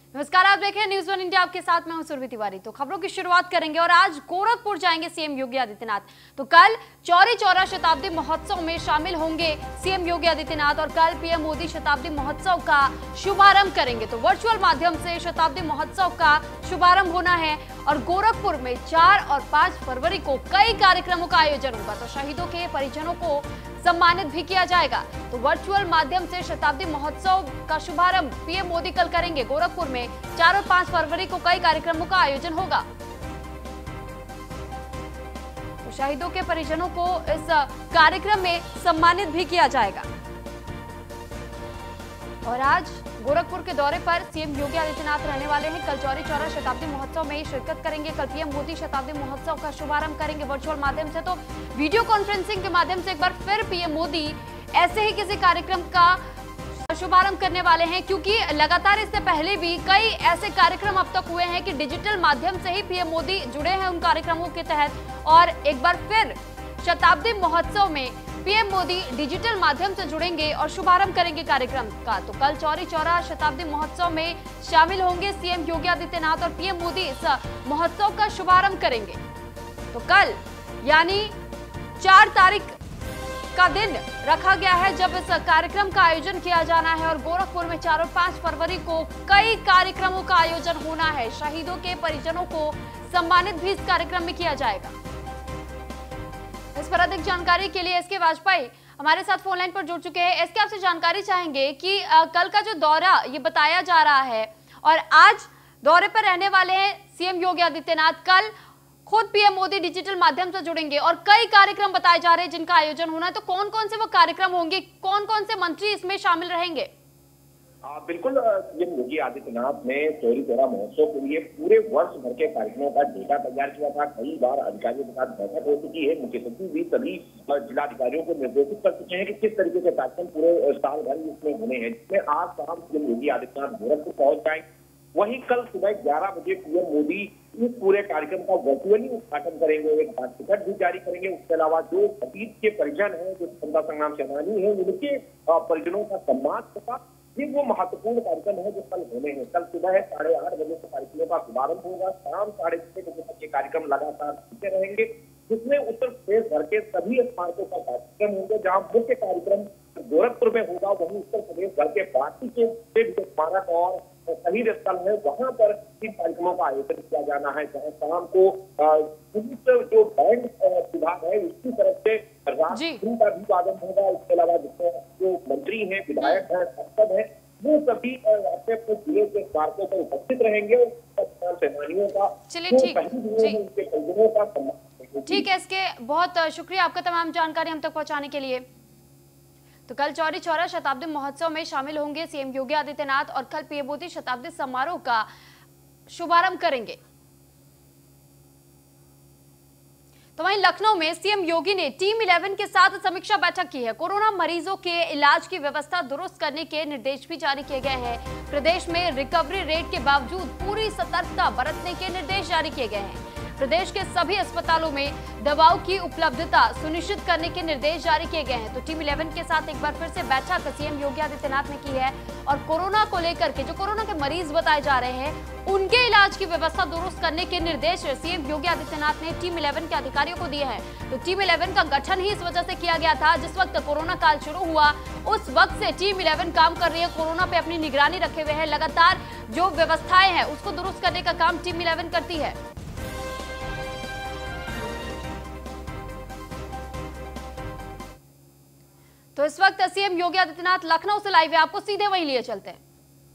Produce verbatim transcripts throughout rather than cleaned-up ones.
नमस्कार, आप देख रहे हैं न्यूज वन इंडिया। आपके साथ मैं हूं सुरभि तिवारी। तो खबरों की शुरुआत करेंगे और आज गोरखपुर जाएंगे सीएम योगी आदित्यनाथ। तो कल चौरी चौरा शताब्दी महोत्सव में शामिल होंगे सीएम योगी आदित्यनाथ और कल पीएम मोदी शताब्दी महोत्सव का शुभारंभ करेंगे। तो वर्चुअल माध्यम से शताब्दी महोत्सव का शुभारंभ होना है और गोरखपुर में चार और पांच फरवरी को कई कार्यक्रमों का आयोजन होगा। तो शहीदों के परिजनों को सम्मानित भी किया जाएगा। तो वर्चुअल माध्यम से शताब्दी महोत्सव का शुभारंभ पीएम मोदी कल करेंगे। गोरखपुर में चार और पांच फरवरी को कई कार्यक्रमों का आयोजन होगा। तो शहीदों के परिजनों को इस कार्यक्रम में सम्मानित भी किया जाएगा। और आज गोरखपुर के दौरे पर सीएम योगी आदित्यनाथ रहने वाले हैं। कल चौरी चौरा शताब्दी महोत्सव में शिरकत करेंगे। कल पीएम मोदी शताब्दी महोत्सव का शुभारंभ करेंगे वर्चुअल माध्यम से। तो वीडियो कॉन्फ्रेंसिंग के माध्यम से एक बार फिर पीएम मोदी ऐसे ही किसी कार्यक्रम का शुभारंभ करने वाले हैं, क्योंकि लगातार इससे पहले भी कई ऐसे कार्यक्रम अब तक हुए हैं कि डिजिटल माध्यम से ही पीएम मोदी जुड़े हैं उन कार्यक्रमों के तहत। और एक बार फिर शताब्दी महोत्सव में पीएम मोदी डिजिटल माध्यम से जुड़ेंगे और शुभारंभ करेंगे कार्यक्रम का। तो कल चौरी चौरा शताब्दी महोत्सव में शामिल होंगे सीएम योगी आदित्यनाथ और पीएम मोदी इस महोत्सव का शुभारंभ करेंगे। तो कल यानी चार तारीख का दिन रखा गया है जब इस कार्यक्रम का आयोजन किया जाना है और गोरखपुर में चार और पांच फरवरी को कई कार्यक्रमों का आयोजन होना है। शहीदों के परिजनों को सम्मानित भी इस कार्यक्रम में किया जाएगा। इस पर अधिक जानकारी के लिए एसके वाजपेयी हमारे साथ फोन लाइन पर जुड़ चुके हैं। एसके, आपसे जानकारी चाहेंगे कि आ, कल का जो दौरा ये बताया जा रहा है और आज दौरे पर रहने वाले हैं सीएम योगी आदित्यनाथ। कल खुद पीएम मोदी डिजिटल माध्यम से जुड़ेंगे और कई कार्यक्रम बताए जा रहे हैं जिनका आयोजन होना है। तो कौन कौन से वो कार्यक्रम होंगे, कौन कौन से मंत्री इसमें शामिल रहेंगे? आ, बिल्कुल, सीएम योगी आदित्यनाथ ने चौरी चौरा महोत्सव के लिए पूरे वर्ष भर के कार्यक्रमों का डेटा तैयार किया था। कई बार अधिकारियों के साथ बैठक हो चुकी है। मुख्य सचिव भी सभी जिलाधिकारियों को निर्देशित कर चुके हैं कि किस तरीके के कार्यक्रम पूरे साल भर इसमें होने हैं, जिसमें आज शाम सीएम योगी आदित्यनाथ गोरखपुर पहुंच जाएंगे। वहीं कल सुबह ग्यारह बजे पीएम मोदी इस पूरे कार्यक्रम का वर्चुअली उद्घाटन करेंगे, एक डाक टिकट भी जारी करेंगे। उसके अलावा जो शहीद के परिजन हैं, जो स्वतंत्रता संग्राम सेनानी है, उनके परिजनों का सम्मान होगा। ये वो महत्वपूर्ण कार्यक्रम है जो कल होने हैं। कल सुबह साढ़े आठ बजे से कार्यक्रमों का शुभारंभ होगा। शाम साढ़े छह बजे तक ये कार्यक्रम लगातार चलते रहेंगे, जिसमें उत्तर प्रदेश भर के सभी स्मारकों का कार्यक्रम होंगे। जहां मुख्य कार्यक्रम गोरखपुर में होगा, वहीं उत्तर प्रदेश भर के बाकी के स्मारक और शहीद स्थल है, वहां पर इन कार्यक्रमों का आयोजन किया जाना है। जहां शाम को पुलिस जो बैंड विभाग है उसकी तरफ से राष्ट्रध्वज का भी वादन होगा। इसके अलावा जो मंत्री हैं, विधायक हैं, सांसद हैं, वो सभी अपने अपने जिले के स्मारकों पर उपस्थित रहेंगे और सेनानियों का चलिए ठीक उनके परिजनों का सम्मान। ठीक है, इसके बहुत शुक्रिया आपका तमाम जानकारी हम तक पहुंचाने के लिए। तो कल चौरी चौरा शताब्दी महोत्सव में शामिल होंगे सीएम योगी आदित्यनाथ और कल पीएम मोदी शताब्दी समारोह का शुभारंभ करेंगे। तो वहीं लखनऊ में सीएम योगी ने टीम इलेवन के साथ समीक्षा बैठक की है। कोरोना मरीजों के इलाज की व्यवस्था दुरुस्त करने के निर्देश भी जारी किए गए हैं। प्रदेश में रिकवरी रेट के बावजूद पूरी सतर्कता बरतने के निर्देश जारी किए गए हैं। प्रदेश के सभी अस्पतालों में दवाओं की उपलब्धता सुनिश्चित करने के निर्देश जारी किए गए हैं। तो टीम इलेवन के साथ एक बार फिर से बैठक सीएम योगी आदित्यनाथ ने की है और कोरोना को लेकर के जो कोरोना के मरीज बताए जा रहे हैं उनके इलाज की व्यवस्था दुरुस्त करने के निर्देश सीएम योगी आदित्यनाथ ने टीम इलेवन के अधिकारियों को दिए हैं। तो टीम इलेवन का गठन ही इस वजह से किया गया था, जिस वक्त कोरोना काल शुरू हुआ उस वक्त से टीम इलेवन काम कर रही है। कोरोना पे अपनी निगरानी रखे हुए है, लगातार जो व्यवस्थाएं हैं उसको दुरुस्त करने का काम टीम इलेवन करती है। तो इस वक्त सीएम योगी आदित्यनाथ लखनऊ से लाइव है, आपको सीधे वहीं लिए चलते हैं।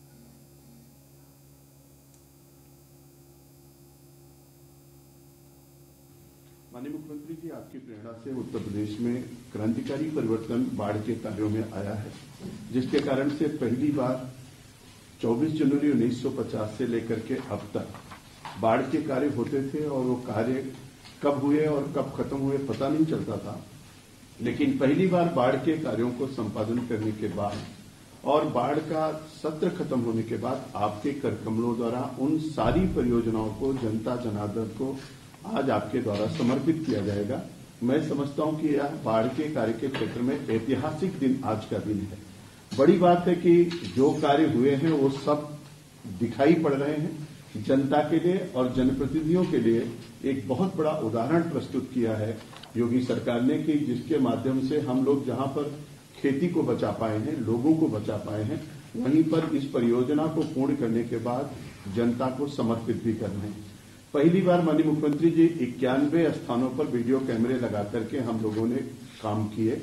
माननीय मुख्यमंत्री जी, आपकी प्रेरणा से उत्तर प्रदेश में क्रांतिकारी परिवर्तन बाढ़ के कार्यों में आया है, जिसके कारण से पहली बार चौबीस जनवरी उन्नीस सौ पचास से लेकर के अब तक बाढ़ के कार्य होते थे और वो कार्य कब हुए और कब खत्म हुए पता नहीं चलता था। लेकिन पहली बार बाढ़ के कार्यों को संपादन करने के बाद और बाढ़ का सत्र खत्म होने के बाद आपके कर कमलों द्वारा उन सारी परियोजनाओं को जनता जनार्दन को आज आपके द्वारा समर्पित किया जाएगा। मैं समझता हूं कि यह बाढ़ के कार्य के क्षेत्र में ऐतिहासिक दिन आज का दिन है। बड़ी बात है कि जो कार्य हुए हैं वो सब दिखाई पड़ रहे हैं। जनता के लिए और जनप्रतिनिधियों के लिए एक बहुत बड़ा उदाहरण प्रस्तुत किया है योगी सरकार ने कि जिसके माध्यम से हम लोग जहां पर खेती को बचा पाए हैं, लोगों को बचा पाए हैं, वहीं पर इस परियोजना को पूर्ण करने के बाद जनता को समर्पित भी कर रहे हैं। पहली बार माननीय मुख्यमंत्री जी इक्यानवे स्थानों पर वीडियो कैमरे लगा करके हम लोगों ने काम किए।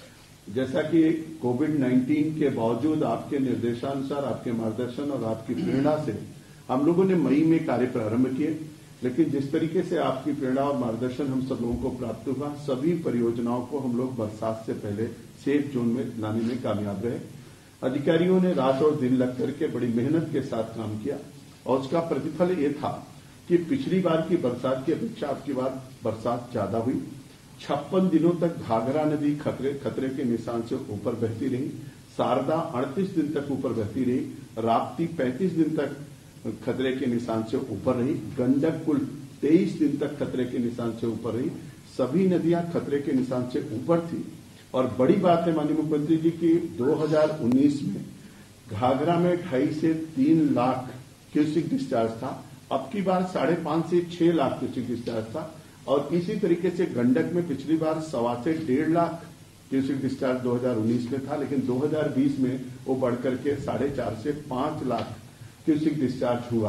जैसा कि कोविड नाइन्टीन के बावजूद आपके निर्देशानुसार, आपके मार्गदर्शन और आपकी प्रेरणा से हम लोगों ने मई में कार्य प्रारंभ किए, लेकिन जिस तरीके से आपकी प्रेरणा और मार्गदर्शन हम सब लोगों को प्राप्त हुआ, सभी परियोजनाओं को हम लोग बरसात से पहले सेफ जोन में लाने में कामयाब रहे। अधिकारियों ने रात और दिन लग करके बड़ी मेहनत के साथ काम किया और उसका प्रतिफल ये था कि पिछली बार की बरसात की अपेक्षा आपकी बार बरसात ज्यादा हुई। छप्पन दिनों तक घाघरा नदी खतरे खतरे के निशान से ऊपर बहती रही, शारदा अड़तीस दिन तक ऊपर बहती रही, राप्ती पैंतीस दिन तक खतरे के निशान से ऊपर रही, गंडक कुल तेईस दिन तक खतरे के निशान से ऊपर रही। सभी नदियां खतरे के निशान से ऊपर थी। और बड़ी बात है माननीय मुख्यमंत्री जी की दो हज़ार उन्नीस में घाघरा में ढाई से तीन लाख क्यूसिक डिस्चार्ज था, अब की बार साढ़े पांच से छह लाख क्यूसिक डिस्चार्ज था। और इसी तरीके से गंडक में पिछली बार सवा से डेढ़ लाख क्यूसिक डिस्चार्ज दो हज़ार उन्नीस में था, लेकिन दो हज़ार बीस में वो बढ़कर के साढ़े चार से पांच लाख क्यूसिक डिस्चार्ज हुआ।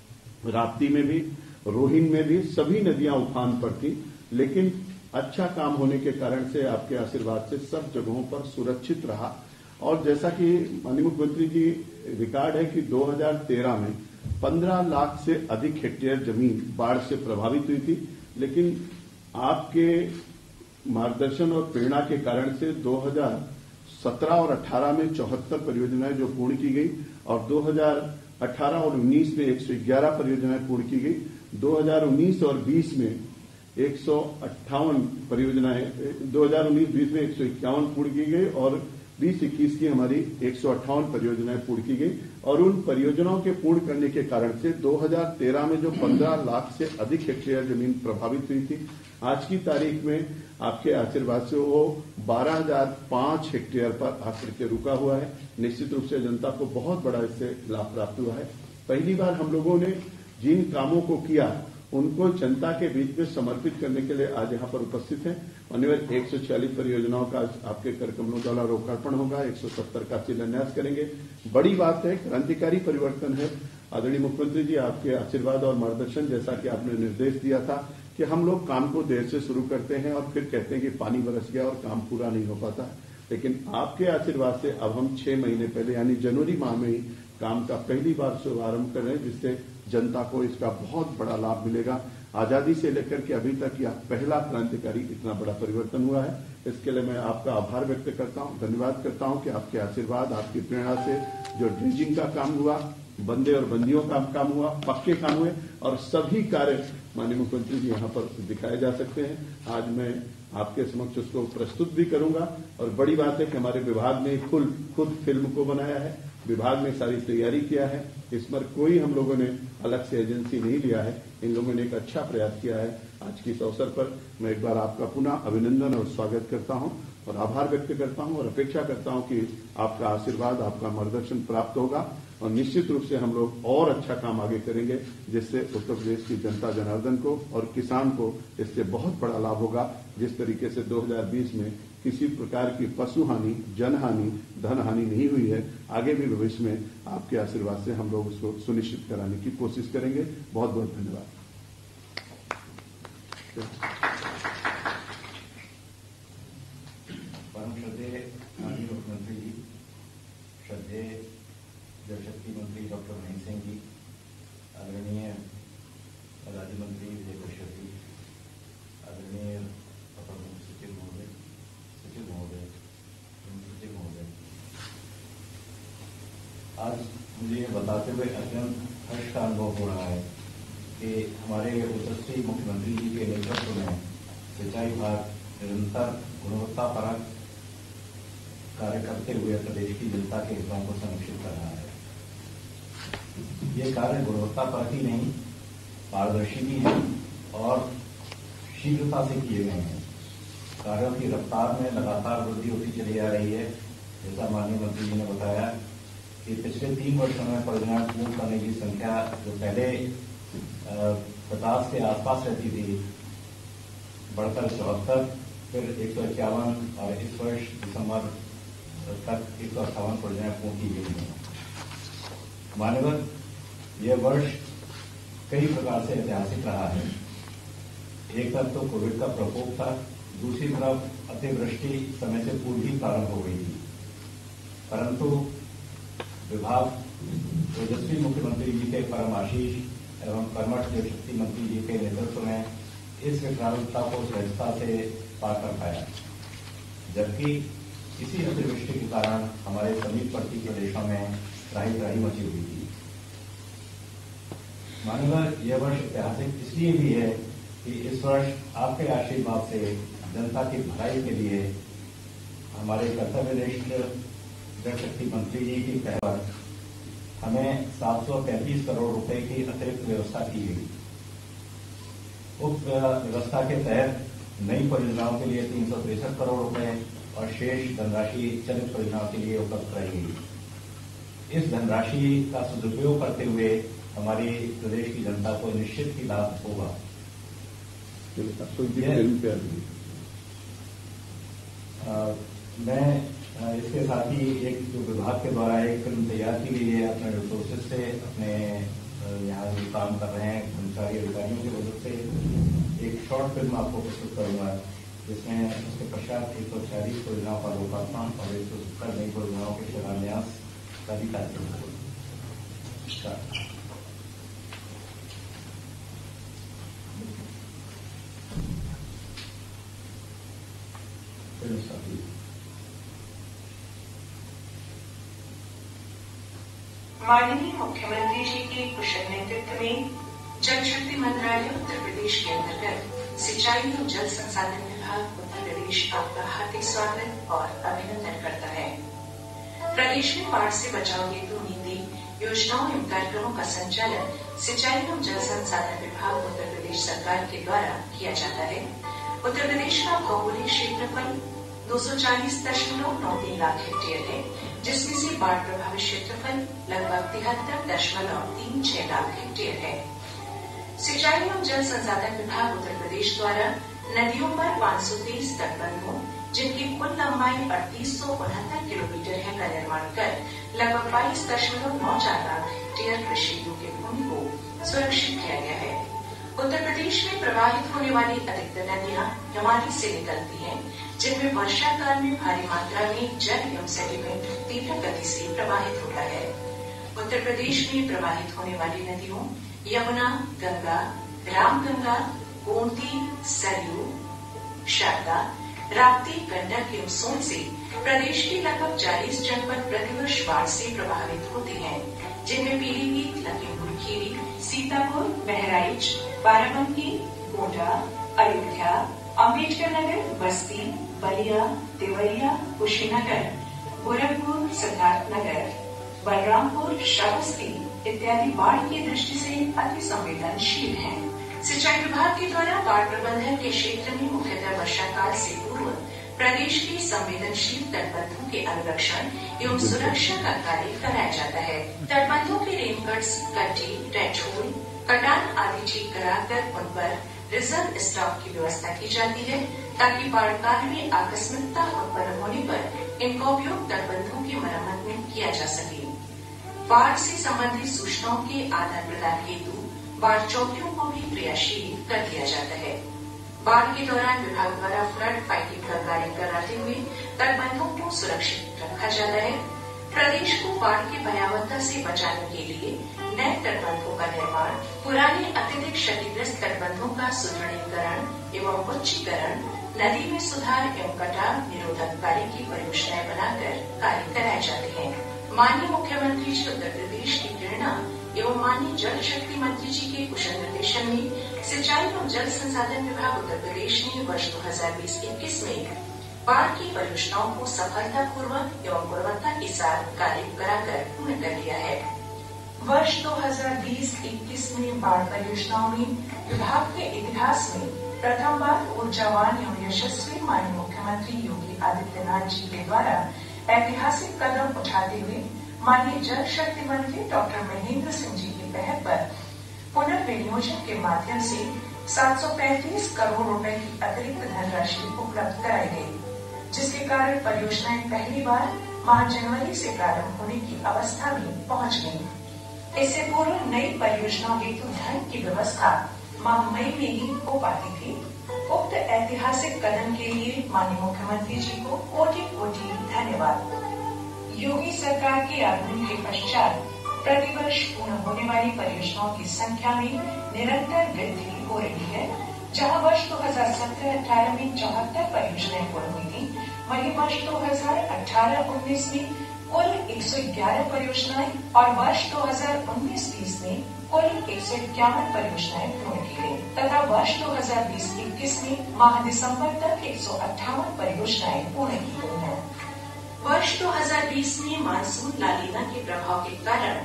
राप्ती में भी, रोहिन में भी सभी नदियां उफान पर थी, लेकिन अच्छा काम होने के कारण से आपके आशीर्वाद से सब जगहों पर सुरक्षित रहा। और जैसा कि माननीय मुख्यमंत्री जी रिकॉर्ड है कि दो हज़ार तेरह में पंद्रह लाख से अधिक हेक्टेयर जमीन बाढ़ से प्रभावित हुई थी, लेकिन आपके मार्गदर्शन और प्रेरणा के कारण से दो हज़ार सत्रह और अठारह में चौहत्तर परियोजनाएं जो पूर्ण की गई और दो हज़ार अठारह और उन्नीस में एक सौ ग्यारह परियोजनाएं पूर्ण की गई। दो हज़ार उन्नीस और बीस में एक सौ अट्ठावन परियोजनाएं, दो हज़ार उन्नीस बीस में एक सौ इक्यावन पूर्ण की गई और बीस इक्कीस की हमारी एक सौ अट्ठावन परियोजनाएं पूर्ण की गई। और उन परियोजनाओं के पूर्ण करने के कारण से दो हज़ार तेरह में जो पंद्रह लाख से अधिक हेक्टेयर जमीन प्रभावित हुई थी, आज की तारीख में आपके आशीर्वाद से वो बारह हज़ार पांच हेक्टेयर पर आकर के रुका हुआ है। निश्चित रूप से जनता को बहुत बड़ा इससे लाभ प्राप्त हुआ है। पहली बार हम लोगों ने जिन कामों को किया उनको जनता के बीच में समर्पित करने के लिए आज यहाँ पर उपस्थित हैं। माननीय एक सौ छियालीस परियोजनाओं का आपके कर कमलों द्वारा लोकार्पण होगा, एक सौ सत्तर का शिलान्यास करेंगे। बड़ी बात है, क्रांतिकारी परिवर्तन है। आदरणीय मुख्यमंत्री जी, आपके आशीर्वाद और मार्गदर्शन, जैसा कि आपने निर्देश दिया था कि हम लोग काम को देर से शुरू करते हैं और फिर कहते हैं कि पानी बरस गया और काम पूरा नहीं हो पाता, लेकिन आपके आशीर्वाद से अब हम छह महीने पहले यानी जनवरी माह में ही काम का पहली बार शुभारंभ कर रहे हैं, जिससे जनता को इसका बहुत बड़ा लाभ मिलेगा। आजादी से लेकर के अभी तक यह पहला क्रांतिकारी इतना बड़ा परिवर्तन हुआ है। इसके लिए मैं आपका आभार व्यक्त करता हूं, धन्यवाद करता हूं कि आपके आशीर्वाद, आपकी प्रेरणा से जो ड्रेजिंग का काम हुआ, बंदे और बंदियों का काम हुआ, पक्के काम हुए और सभी कार्य माननीय मुख्यमंत्री जी यहाँ पर दिखाए जा सकते हैं। आज मैं आपके समक्ष उसको प्रस्तुत भी करूंगा। और बड़ी बात है कि हमारे विभाग ने खुद खुद फिल्म को बनाया है, विभाग ने सारी तैयारी किया है, इस पर कोई हम लोगों ने अलग से एजेंसी नहीं लिया है। इन लोगों ने एक अच्छा प्रयास किया है। आज के इस अवसर पर मैं एक बार आपका पुनः अभिनंदन और स्वागत करता हूं और आभार व्यक्त करता हूं और अपेक्षा करता हूं कि आपका आशीर्वाद, आपका मार्गदर्शन प्राप्त होगा और निश्चित रूप से हम लोग और अच्छा काम आगे करेंगे, जिससे उत्तर प्रदेश की जनता जनार्दन को और किसान को इससे बहुत बड़ा लाभ होगा। जिस तरीके से दो हज़ार बीस में किसी प्रकार की पशु हानि, जनहानि, धन हानि नहीं हुई है, आगे भी भविष्य में आपके आशीर्वाद से हम लोग उसको सुनिश्चित कराने की कोशिश करेंगे। बहुत बहुत धन्यवाद। परम श्रद्धेय माननीय मुख्यमंत्री जी, श्रद्धेय जल शक्ति मंत्री डॉक्टर महेंद्र सिंह जी, आदरणीय राज्य मंत्री विजय कश्यप जी, आदरणीय अपर मुख्य सचिव महोदय, सचिव महोदय, सचिव महोदय, आज मुझे ये बताते हुए अत्यंत हर्ष का अनुभव हो रहा है कि हमारे यशस्वी मुख्यमंत्री जी के नेतृत्व में सिंचाई विभाग निरंतर गुणवत्तापरक कार्य करते हुए प्रदेश की जनता के हितों को संरक्षित कर रहा है। ये कार्य गुणवत्तापरक ही नहीं, पारदर्शी भी है और शीघ्रता से किए गए हैं। कार्यों की रफ्तार में लगातार वृद्धि होती चली आ रही है। जैसा माननीय मंत्री जी ने बताया कि पिछले तीन वर्षों में परियोजना पूर्ण करने की संख्या जो पहले पचास के आसपास रहती थी, बढ़कर चौहत्तर, फिर एक सौ इक्यावन और इस वर्ष दिसंबर तक एक सौ अट्ठावन परियोजनाएं पूर्ण की गई हैं। मान्यवर, यह वर्ष कई प्रकार से ऐतिहासिक रहा है। एक तरफ तो कोविड का प्रकोप था, दूसरी तरफ अतिवृष्टि समय से पूर्व ही प्रारंभ हो गई थी, परंतु विभाग तेजस्वी मुख्यमंत्री जी के परम आशीष एवं कर्मठ जल शक्ति मंत्री जी के नेतृत्व में इस विकरालता को सहजता से पार कर पाया, जबकि इसी अतिवृष्टि के कारण हमारे समीपवर्ती प्रदेशों में त्राही त्राही मची हुई थी। माननीय, यह वर्ष ऐतिहासिक इसलिए भी है कि इस वर्ष आपके आशीर्वाद से जनता की भलाई के लिए हमारे कर्तव्यनिष्ठ जल शक्ति मंत्री जी की पहल पर हमें सात सौ पैंतीस करोड़ रुपए की अतिरिक्त व्यवस्था की गई। उक्त व्यवस्था के तहत नई परियोजनाओं के लिए तीन सौ तिरसठ करोड़ रुपए और शेष धनराशि चलित परियोजनाओं के लिए उपलब्ध कराई गई। इस धनराशि का सदुपयोग करते हुए हमारी प्रदेश की जनता को निश्चित ही लाभ होगा। आ, मैं आ, इसके साथ ही एक जो विभाग के द्वारा एक फिल्म तैयार की गई है अपने रिसोर्सेज से, अपने यहाँ जो काम कर रहे हैं कर्मचारी अधिकारियों की वजह से एक शॉर्ट फिल्म आपको प्रस्तुत करूंगा, जिसमें उसके पश्चात एक सौ छियालीस परियोजनाओं का लोकार्पण और एक सौ सत्तर नई परियोजनाओं के शिलान्यास का भी कार्यक्रम होगा। माननीय मुख्यमंत्री जी के कुशल नेतृत्व में जल शक्ति मंत्रालय उत्तर प्रदेश के अंतर्गत सिंचाई एवं जल संसाधन विभाग उत्तर प्रदेश आपका हार्दिक स्वागत और अभिनंदन करता है। प्रदेश में बाढ़ से बचाव हेतु नीति, योजनाओं एवं कार्यक्रमों का संचालन सिंचाई एवं जल संसाधन विभाग उत्तर प्रदेश सरकार के द्वारा किया जाता है। उत्तर प्रदेश का भौगोलिक क्षेत्रफल दो सौ चालीस दशमलव नौ तीन लाख हेक्टेयर है, जिसमें से बाढ़ प्रभावित क्षेत्रफल लगभग तिहत्तर दशमलव तीन छह लाख हेक्टेयर है। सिंचाई एवं जल संसाधन विभाग उत्तर प्रदेश द्वारा नदियों पर पाँच सौ तेईस तटबंधों, जिनकी कुल लंबाई अड़तीस सौ उनहत्तर किलोमीटर है, का निर्माण कर लगभग बाईस दशमलव नौ चार लाख हेक्टेयर कृषि योग्य भूमि को सुरक्षित किया गया है। उत्तर प्रदेश में प्रवाहित होने वाली अधिकतर नदियां हिमालय से निकलती हैं, जिनमें वर्षा काल में भारी मात्रा में जल एवं सेडिमेंट तीव्र गति से प्रवाहित होता है। उत्तर प्रदेश में प्रवाहित होने वाली नदियों यमुना, गंगा, रामगंगा, गोमती, सरयू, शारदा, राप्ती, गंडक एवं सोन से प्रदेश के लगभग चालीस जनपद प्रतिवर्ष बाढ़ से प्रभावित होते हैं, जिनमें पीलीभीत, लखीमपुर खीरी, सीतापुर, बहराइच, बाराबंकी, गोंडा, अयोध्या, अम्बेडकर नगर, बस्ती, बलिया, देवरिया, कुशीनगर, गोरखपुर, सिद्धार्थ नगर, बलरामपुर, श्रावस्ती इत्यादि बाढ़ की दृष्टि से अति संवेदनशील हैं। सिंचाई विभाग के द्वारा बाढ़ प्रबंधन के क्षेत्र में मुख्यतः वर्षा काल से पूर्व प्रदेश के संवेदनशील तटबंधों के अनुरक्षण एवं सुरक्षा का कार्य कराया जाता है। तटबंधों के रेनगट्स, गड्ढे, रेड होल, कटान आदि ठीक कराकर उन पर रिजर्व स्टॉक की व्यवस्था की जाती है, ताकि बाढ़ काल में आकस्मिकता उत्पन्न होने पर इनका उपयोग तटबंधों की मरम्मत में किया जा सके। बाढ़ से संबंधित सूचनाओं के आदान प्रदान हेतु बाढ़ चौकियों को भी क्रियाशील कर दिया जाता है। बाढ़ के दौरान विभाग द्वारा फ्लड फाइटिंग का कार्य कराते हुए तटबंधों को सुरक्षित रखा जाता है। प्रदेश को बाढ़ की भयावहता से बचाने के लिए नए तटबंधों का निर्माण, पुराने अत्यधिक क्षतिग्रस्त तटबंधों का सुदृढ़ीकरण एवं उच्चीकरण, नदी में सुधार एवं कटाव निरोधक कार्य की परियोजनाएं बनाकर कार्य कराए जाते हैं। माननीय मुख्यमंत्री जी उत्तर प्रदेश की प्रेरणा एवं माननीय जल शक्ति मंत्री जी के कुशल निर्देशन में सिंचाई एवं जल संसाधन विभाग उत्तर प्रदेश ने वर्ष दो हजार बीस इक्कीस में बाढ़ की परियोजनाओं को सफलतापूर्वक एवं गुणवत्ता के साथ कार्य कराकर पूर्ण कर लिया है। वर्ष दो हजार बीस इक्कीस में बाढ़ परियोजनाओं में विभाग के इतिहास में प्रथम बार ऊर्जावान एवं यशस्वी माननीय मुख्यमंत्री योगी आदित्यनाथ जी के द्वारा ऐतिहासिक कदम उठाते हुए माननीय जल शक्ति मंत्री डॉक्टर महेंद्र सिंह जी की पहल पर पुनर्विनियोजन के माध्यम से सात सौ पैंतीस करोड़ रुपए की अतिरिक्त धनराशि उपलब्ध कराई गई, जिसके कारण परियोजनाएं पहली बार माह जनवरी से प्रारंभ होने की अवस्था में पहुंच गई। इससे पूर्व नई परियोजनाओं हेतु धन की व्यवस्था माह मई में ही हो पाती थी। उक्त ऐतिहासिक कदम के लिए माननीय मुख्यमंत्री जी को कोटि कोटि धन्यवाद। योगी सरकार के आगमन के पश्चात प्रतिवर्ष पूर्ण होने वाली परियोजनाओं की संख्या में निरंतर वृद्धि हो रही है। जहां वर्ष दो हज़ार सत्रह अठारह में चौहत्तर परियोजनाएं पूर्ण हुई थी, वहीं वर्ष दो हज़ार अठारह उन्नीस में कुल एक सौ ग्यारह परियोजनाएं और वर्ष दो हज़ार उन्नीस बीस में कुल एक सौ इक्यावन परियोजनाएं पूर्ण की गयी तथा वर्ष दो हज़ार बीस इक्कीस में माह दिसंबर तक एक सौ अट्ठावन परियोजनाएं पूर्ण की गयी हैं। वर्ष दो हज़ार बीस में मानसून लालीना के प्रभाव के कारण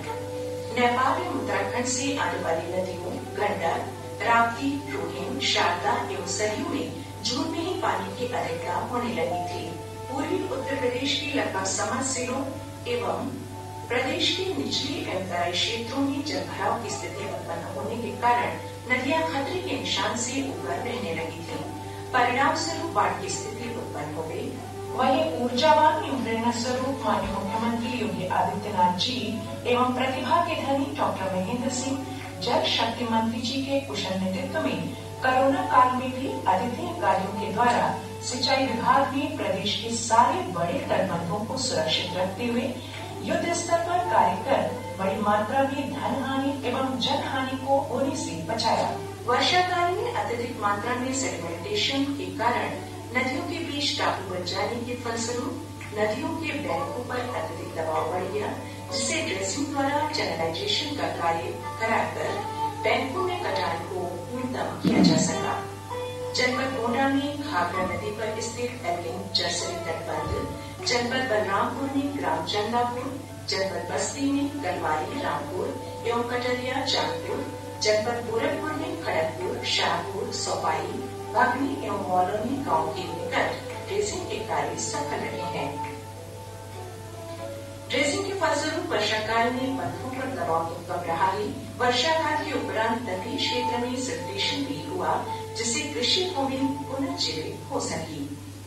नेपाल एवं उत्तराखंड से आने वाली नदियों गंडक, राप्ती, रोहिन, शारदा एवं सरयू में जून में ही पानी की अधिकता होने लगी थी। पूर्वी उत्तर प्रदेश के लगभग समस्त जिलों एवं प्रदेश के निचले एवं तराई क्षेत्रों में जलभराव की स्थिति उत्पन्न होने के कारण नदियां खतरे के निशान से ऊपर रहने लगी थी। परिणाम स्वरूप बाढ़ की स्थिति उत्पन्न हो गयी। वहीं ऊर्जावान एवं प्रेरणा स्वरूप माननीय मुख्यमंत्री योगी आदित्यनाथ जी एवं प्रतिभा के धनी डॉक्टर महेंद्र सिंह जल शक्ति मंत्री जी के कुशल नेतृत्व में कोरोना काल में भी अद्वितीय कार्यों के द्वारा सिंचाई विभाग ने प्रदेश के सारे बड़े तटबंधों को सुरक्षित रखते हुए युद्ध स्तर पर कार्य कर बड़ी मात्रा में धन हानि एवं जन हानि को होने से बचाया। वर्षा काल में अत्यधिक मात्रा में सेडिमेंटेशन के कारण नदियों के बीच टापू बन जाने के फलस्वरूप नदियों के बैंकों पर अत्यधिक दबाव बढ़ गया, जिससे ड्रेसिंग द्वारा चैनलाइजेशन का कार्य कराकर बैंकों में कटान को न्यूनतम किया जा सका। जनपद गोंडा में घाघरा नदी पर स्थित एवलिंग जरसरी तटबंध, जनपद बलरामपुर में ग्राम चंदापुर, जनपद बस्ती में गलवारी रामपुर एवं कटरिया चांदपुर, जनपद गोरखपुर में खड़गपुर, शाहपुर, सोपाई, भगनी एवं मौलौनी गांव के निकट ड्रेसिंग के कार्य सफल रहे हैं। ड्रेसिंग के फलस्वरूप वर्षा काल में बंधों पर दबाव तो कम रहा ही, वर्षा काल के उपरांत तटीय क्षेत्र में सिल्टेशन भी हुआ, जिससे कृषि भूमि पुनर्जीवित हो सकी।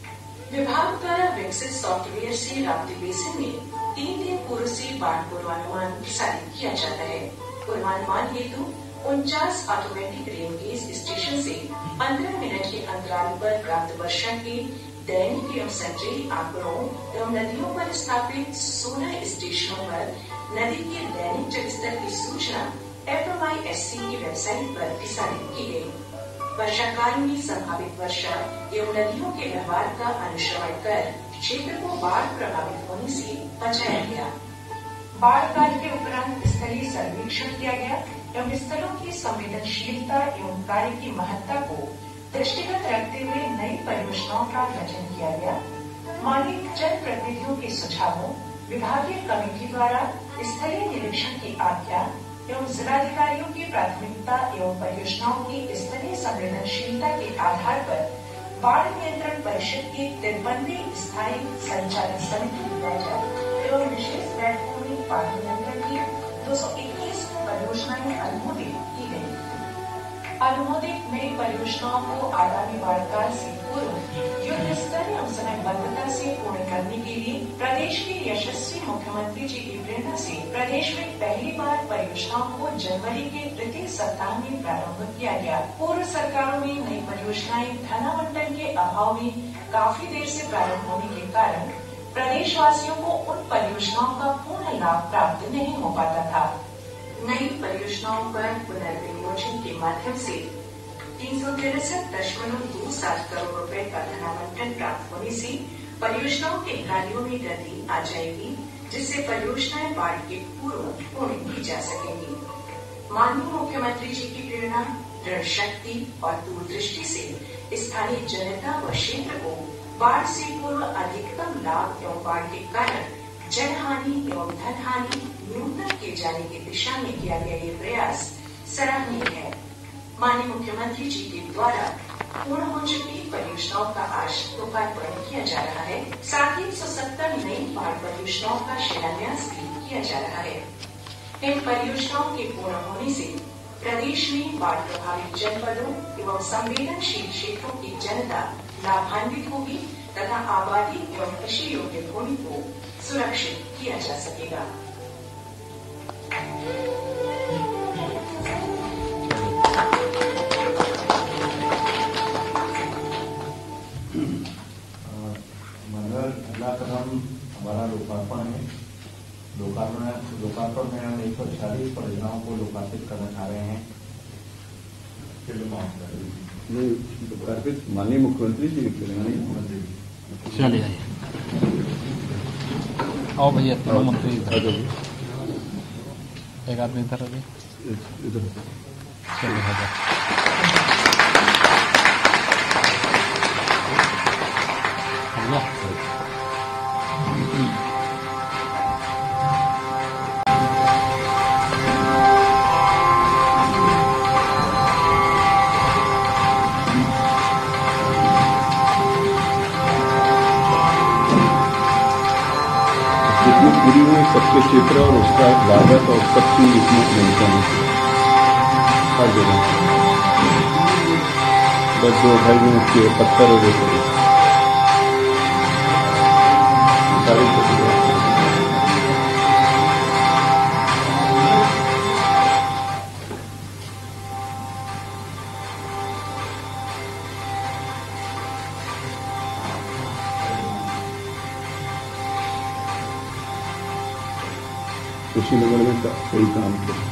विभाग द्वारा विकसित सॉफ्टवेयर से राप्ती बेसिन में तीन दिन पूर्व से बाढ़ पूर्वानुमान प्रसारित किया जाता है। पूर्वानुमान हेतु उनचास ऑटोमेटिक रेन गेज स्टेशन से पंद्रह मिनट के अंतराल पर प्राप्त वर्षा के दैनिक एवं संचयी आंकड़ों एवं नदियों पर स्थापित सोलह स्टेशनों पर नदी के दैनिक जलस्तर की सूचना F M I S C की वेबसाइट पर प्रसारित की गयी। वर्षा काल में संभावित वर्षा एवं नदियों के व्यवहार का अनुश्रवण कर क्षेत्र को बाढ़ प्रभावित होने से बचाया गया। बाढ़ काल के उपरांत स्थलीय सर्वेक्षण किया गया एवं स्थलों की संवेदनशीलता एवं कार्य की महत्ता को दृष्टिगत रखते हुए नई परियोजनाओं का गठन किया गया। माननीय जनप्रतिनिधियों के सुझावों, विभागीय कमेटी द्वारा स्थलीय निरीक्षण की आज्ञा एवं जिलाधिकारियों की प्राथमिकता एवं परियोजनाओं की स्थलीय संवेदनशीलता के आधार पर बाढ़ नियंत्रण परिषद की तिरपनवी स्थायी संचालन समिति की बैठक एवं विशेष बैठकों में बाढ़ नियंत्रण की दो सौ इक्कीस परियोजनाएं अनुमोदित की गयी। अनुमोदित नई परियोजनाओं को आगामी बाढ़ काल से पूर्व युद्ध स्तर एवं समयबद्धता से पूर्ण करने के लिए प्रदेश के यशस्वी मुख्यमंत्री जी की प्रेरणा से प्रदेश में पहली बार परियोजनाओं को जनवरी के तृतीय सप्ताह में प्रारंभ किया गया। पूर्व सरकारों में नई परियोजनाएं धनावंटन के अभाव में काफी देर से प्रारंभ होने के कारण प्रदेशवासियों को उन परियोजनाओं का पूर्ण लाभ प्राप्त नहीं हो पाता था। नई परियोजनाओं पर पुनर्विनियोजन के माध्यम से तीन सौ तिरसठ दशमलव दो सात करोड़ रुपए का धनावंटन प्राप्त होने से परियोजनाओं के कार्यों में गति आ जाएगी, जिससे परियोजनाएं बाढ़ के पूर्व पूर्ण की जा सकेंगी। माननीय मुख्यमंत्री जी की प्रेरणा, दृढ़ शक्ति और दूरदृष्टि से स्थानीय जनता व क्षेत्र को बाढ़ से पूर्व अधिकतम लाभ एवं बाढ़ के कारण जनहानि एवं धन हानि न्यूनतम किए जाने की दिशा में किया गया ये प्रयास सराहनीय है। माननीय मुख्यमंत्री जी के द्वारा पूर्ण हो चुकी परियोजनाओं का आज लोकार्पण किया जा रहा है। साथ ही एक सौ सत्तर नई बाढ़ परियोजनाओं का शिलान्यास भी किया जा रहा है। इन परियोजनाओं के पूर्ण होने से प्रदेश में बाढ़ प्रभावित जनपदों एवं संवेदनशील क्षेत्रों की जनता लाभान्वित होगी तथा आबादी एवं कृषि योग्य भूमि को सुरक्षित किया जा सकेगा। अगला कदम हमारा लोकार्पण है। लोकार्पण लोकार्पण में हम एक सौ छियालीस परियोजनाओं को लोकार्पित करना चाह रहे हैं। नहीं, लोकार्पित माननीय मुख्यमंत्री जी करेंगे। मुख्यमंत्री चलिए आइए, आओ भैया, तीनों मंत्री एक आदमी इधर अभी इधर चलिए भैया। जितनी पूरी हुई सबके क्षेत्र और उसका लागत और सब चीज इसमें मेंशन है हर जगह। बस दो ढाई में उसके पत्थर हो गए सारी कुशीनगर में कई काम किया।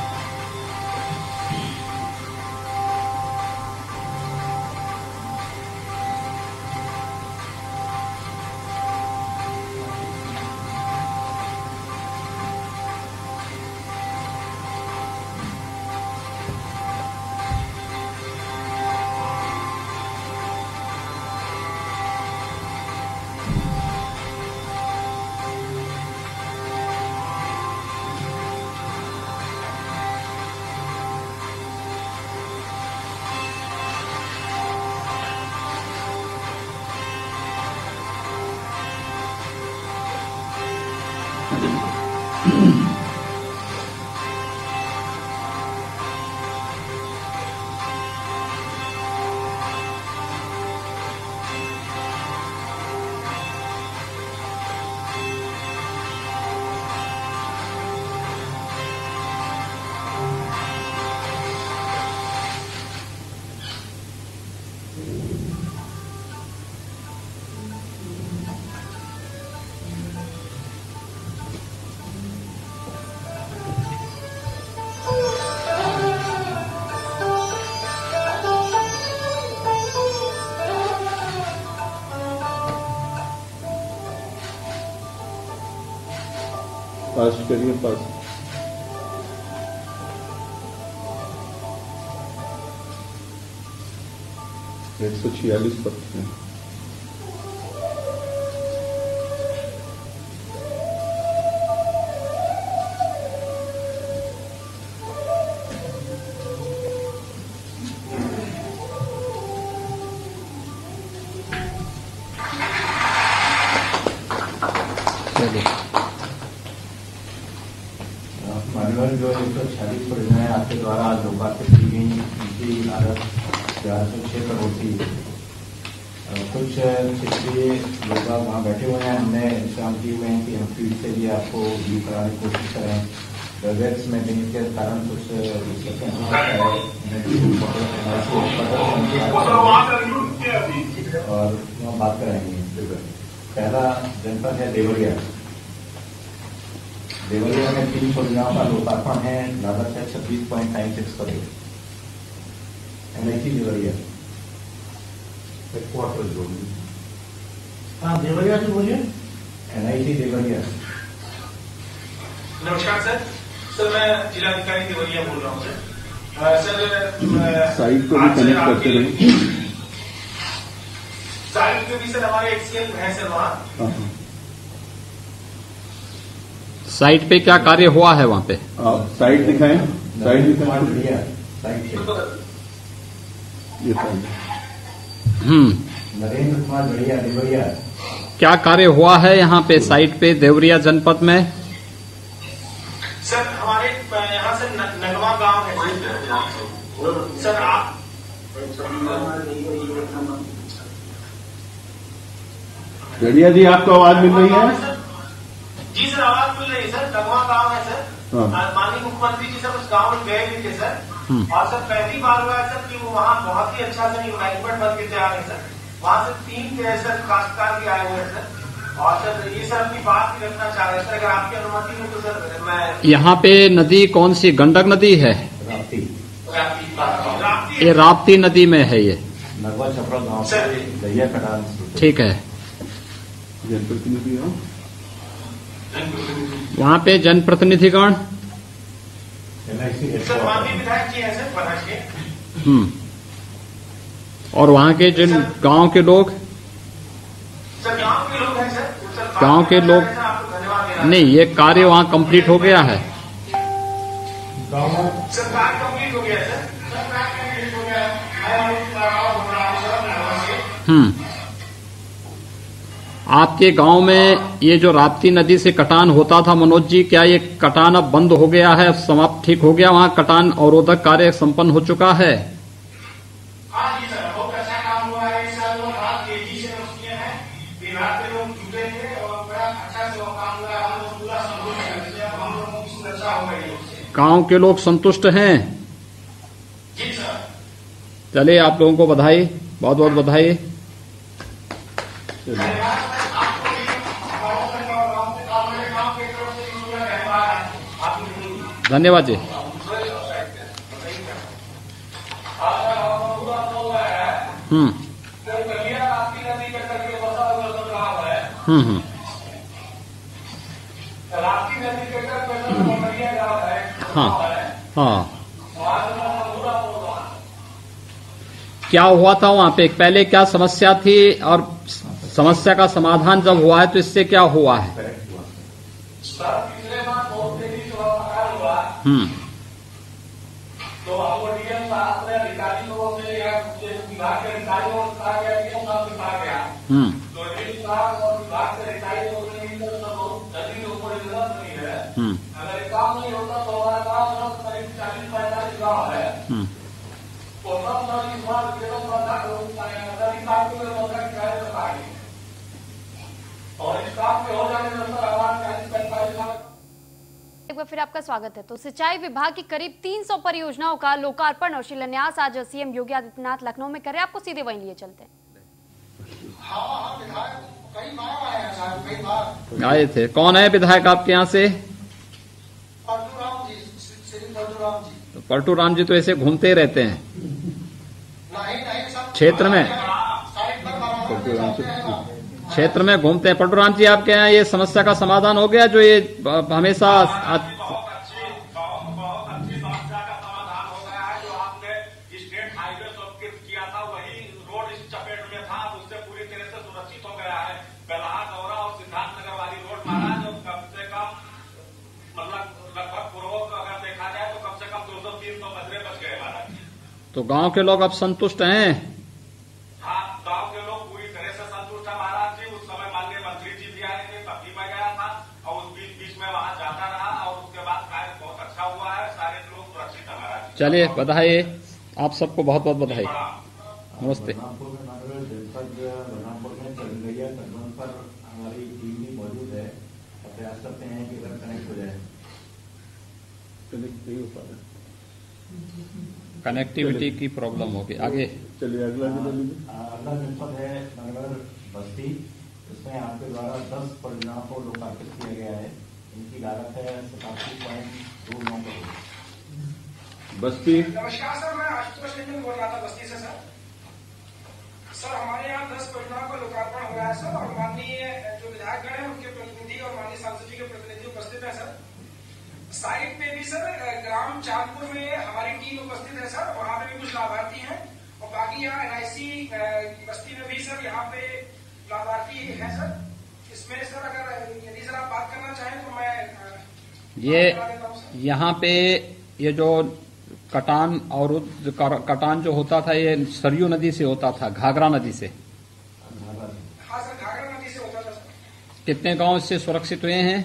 पास करिए पास एक सौ छियालीस पत्र हैं। मान्यवर जो एक सौ छियालीस परियोजनाएं आपके द्वारा आज लोकार्पित की गई, उनकी लागत ग्यारह सौ छह करोड़ थी। कुछ क्षेत्रीय लोग वहाँ बैठे हुए हैं, हमने इंतजाम किए हुए हैं कि हम फील्ड से भी आपको व्यू कराने की कोशिश करें। वेब्स में कहीं के कारण कुछ और वहाँ बात कराएंगे। पहला जनपद है देवरिया। देवरिया में तीन परियोजनाओं का लोकार्पण है, लागत है छब्बीस point nine six crore. NIC Deoria quarter जोड़िए। हाँ, देवरिया से बोलिए। एनआईसी देवरिया। नमस्कार सर। सर मैं जिलाधिकारी देवरिया बोल रहा हूँ सर। सर साइट को भी कनेक्ट करते रहे। साइट के भी सर हमारे एक्सएल है सर वहाँ। साइट पे क्या कार्य हुआ है वहाँ पे? आप साइट दिखाएं। साइट दिखाएं। साइट ये साइट हम्म नरेंद्र कुमार बढ़िया देवरिया। क्या कार्य हुआ है यहाँ पे साइट पे देवरिया जनपद में? सर हमारे यहाँ से न- नगवा गांव है सर। आप गड़िया जी आपको आवाज मिल रही है? जी सर आवाज मिल रही है सर। नगवा गांव है सर। हाँ। माननीय मुख्यमंत्री जी सर उस गांव में गए भी थे सर। और सर पहली बार हुआ है सर कि वो वहाँ बहुत ही अच्छा सर मैनेजमेंट बन के तैयार है सर। वहाँ से तीन के सर काश्तकार भी आए हुए हैं सर। और सर ये सर अपनी बात भी रखना चाह रहे हैं सर, अगर आपकी अनुमति हो तो सर मैं। यहाँ पे नदी कौन सी? गंडक नदी है? राप्ती। राप्ती ये राप्ती नदी में है ये। नगवा छपरा गांव से सर। दहिया कटान। ठीक है। जनप्रतिनिधि हो? वहाँ पे जनप्रतिनिधिगण एलआईसी सर माननीय विधायक जी हैं सर बनारस के। हम्म और वहाँ के जिन गांव के लोग सर गांव के लोग हैं सर। सर बात गांव के करना लोग- चाह रहे हैं, आपको धन्यवाद देना। नहीं, ये कार्य वहाँ कंप्लीट हो गया है। सर कार्य कंप्लीट हो गया है सर। सर कार्य कंप्लीट हो गया है। मैं और बोल रहा हूँ सर नगवा से। हम्म आपके गांव में ये जो राप्ती नदी से कटान होता था मनोज जी, क्या ये कटान अब बंद हो गया है, समाप्त ठीक हो गया? वहाँ कटान अवरोधक कार्य संपन्न हो चुका है? हाँ जी सर बहुत अच्छा काम हुआ है इस साल। और बहुत तेजी से लोग किए हैं, विभाग के लोग जुटे थे और बड़ा अच्छा से वो काम हुआ है। हम लोग पूरा संतुष्ट हैं इसलिए अब हम लोगों की सुरक्षा हो गई है उससे। गांव के लोग संतुष्ट हैं? जी सर। चलिए, आप लोगों को बधाई, बहुत बहुत बधाई। धन्यवाद जी। हम्म हम्म हम्म हाँ हाँ। क्या हुआ था वहाँ पे? पहले क्या समस्या थी और समस्या का समाधान जब हुआ है तो इससे क्या हुआ है? हम्म तो हमको डीएम साहब ने अधिकारी लोगों से या विभाग के अधिकारियों को कहा गया, डीएम साहब से कहा गया। हम्म तो डीएम साहब और विभाग के अधिकारी लोगों ने मिलकर सब बहुत जल्दी के ऊपर जरूरत नहीं है। हम्म अगर ये काम नहीं होता तो हमारा गाँव करीब चालीस पैंतालीस गाँव है। हम्म तो सब लोग इस बार केवल पंद्रह करोड़ किराए तो आगे और इस काम के हो जाने में सर हमारे चालीस पैंतालीस लाख। एक बार फिर आपका स्वागत है। तो सिंचाई विभाग की करीब तीन सौ परियोजनाओं का लोकार्पण और शिलान्यास आज सीएम योगी आदित्यनाथ लखनऊ में करे। आपको सीधे वहीं लिए चलते हैं। हाँ हाँ विधायक कई बार आए हैं साहब, कई बार आए थे। कौन है विधायक आपके यहाँ से? परशुराम जी, श्री परशुराम जी। तो पलटू राम जी तो ऐसे घूमते ही रहते हैं नहीं नहीं सब क्षेत्र में। साइड पर बराबर में हैं। क्षेत्र में घूमते हैं। पलटू राम जी, आपके यहाँ ये समस्या का समाधान हो गया जो ये हमेशा आ... बहुत अच्छी बहुत बहुत अच्छी समस्या का समाधान हो गया है। जो आपने स्टेट हाईवे स्वीकृत किया था वही रोड इस चपेट में था, अब उससे पूरी तरह से सुरक्षित हो गया है। बेलहा गौरा और सिद्धार्थनगर वाली रोड महाराज जो कम से कम मतलब लगभग पूर्वक अगर देखा जाए तो कम से कम दो सौ तीन सौ मजरे बच गए महाराज। तो गांव के लोग अब संतुष्ट हैं? हाँ गाँव के लोग पूरी तरह से संतुष्ट है महाराज जी। उस समय माननीय मंत्री जी भी आए थे, तब भी मैं गया था और उस बीच बीच में वहाँ जाता रहा और उसके बाद कार्य बहुत अच्छा हुआ है। सारे लोग सुरक्षित है महाराज जी। चलिए, बधाई आप सबको, बहुत बहुत बधाई। नमस्ते। बलरामपुर में माननीय जनपद बलरामपुर में चंद्रैया तटबंध पर हमारी टीम भी मौजूद है। प्रयास करते हैं कि अगर कनेक्ट हो जाए। कनेक्ट नहीं हो पा रहा। कनेक्टिविटी की प्रॉब्लम होगी। आगे चलिए अगला जिला लीजिए। अगला जनपद है नगर बस्ती। इसमें आपके द्वारा दस परियोजनाओं को लोकार्पित किया गया है। इनकी लागत है सतासी पॉइंट दो नौ करोड़। बस्ती नमस्कार सर, मैं आशुतोष रंजन बोल रहा था बस्ती से सर। सर हमारे यहाँ दस परियोजनाओं का लोकार्पण हो गया है सर और माननीय जो विधायकगण है उनके प्रतिनिधि और माननीय सांसद जी के प्रतिनिधि उपस्थित है सर। साइट पे भी सर ग्राम चांदपुर में हमारी टीम उपस्थित है सर, वहाँ पे भी कुछ लाभार्थी हैं और बाकी यहाँ एनआईसी बस्ती में भी सर यहाँ पे लाभार्थी है सर। इसमें सर अगर यदि सर आप बात करना चाहें तो मैं ये यहाँ पे ये जो कटान और कटान जो होता था ये सरयू नदी से होता था, घाघरा नदी से। हाँ सर, घाघरा नदी से होता था सर। कितने गांव इससे सुरक्षित हुए हैं?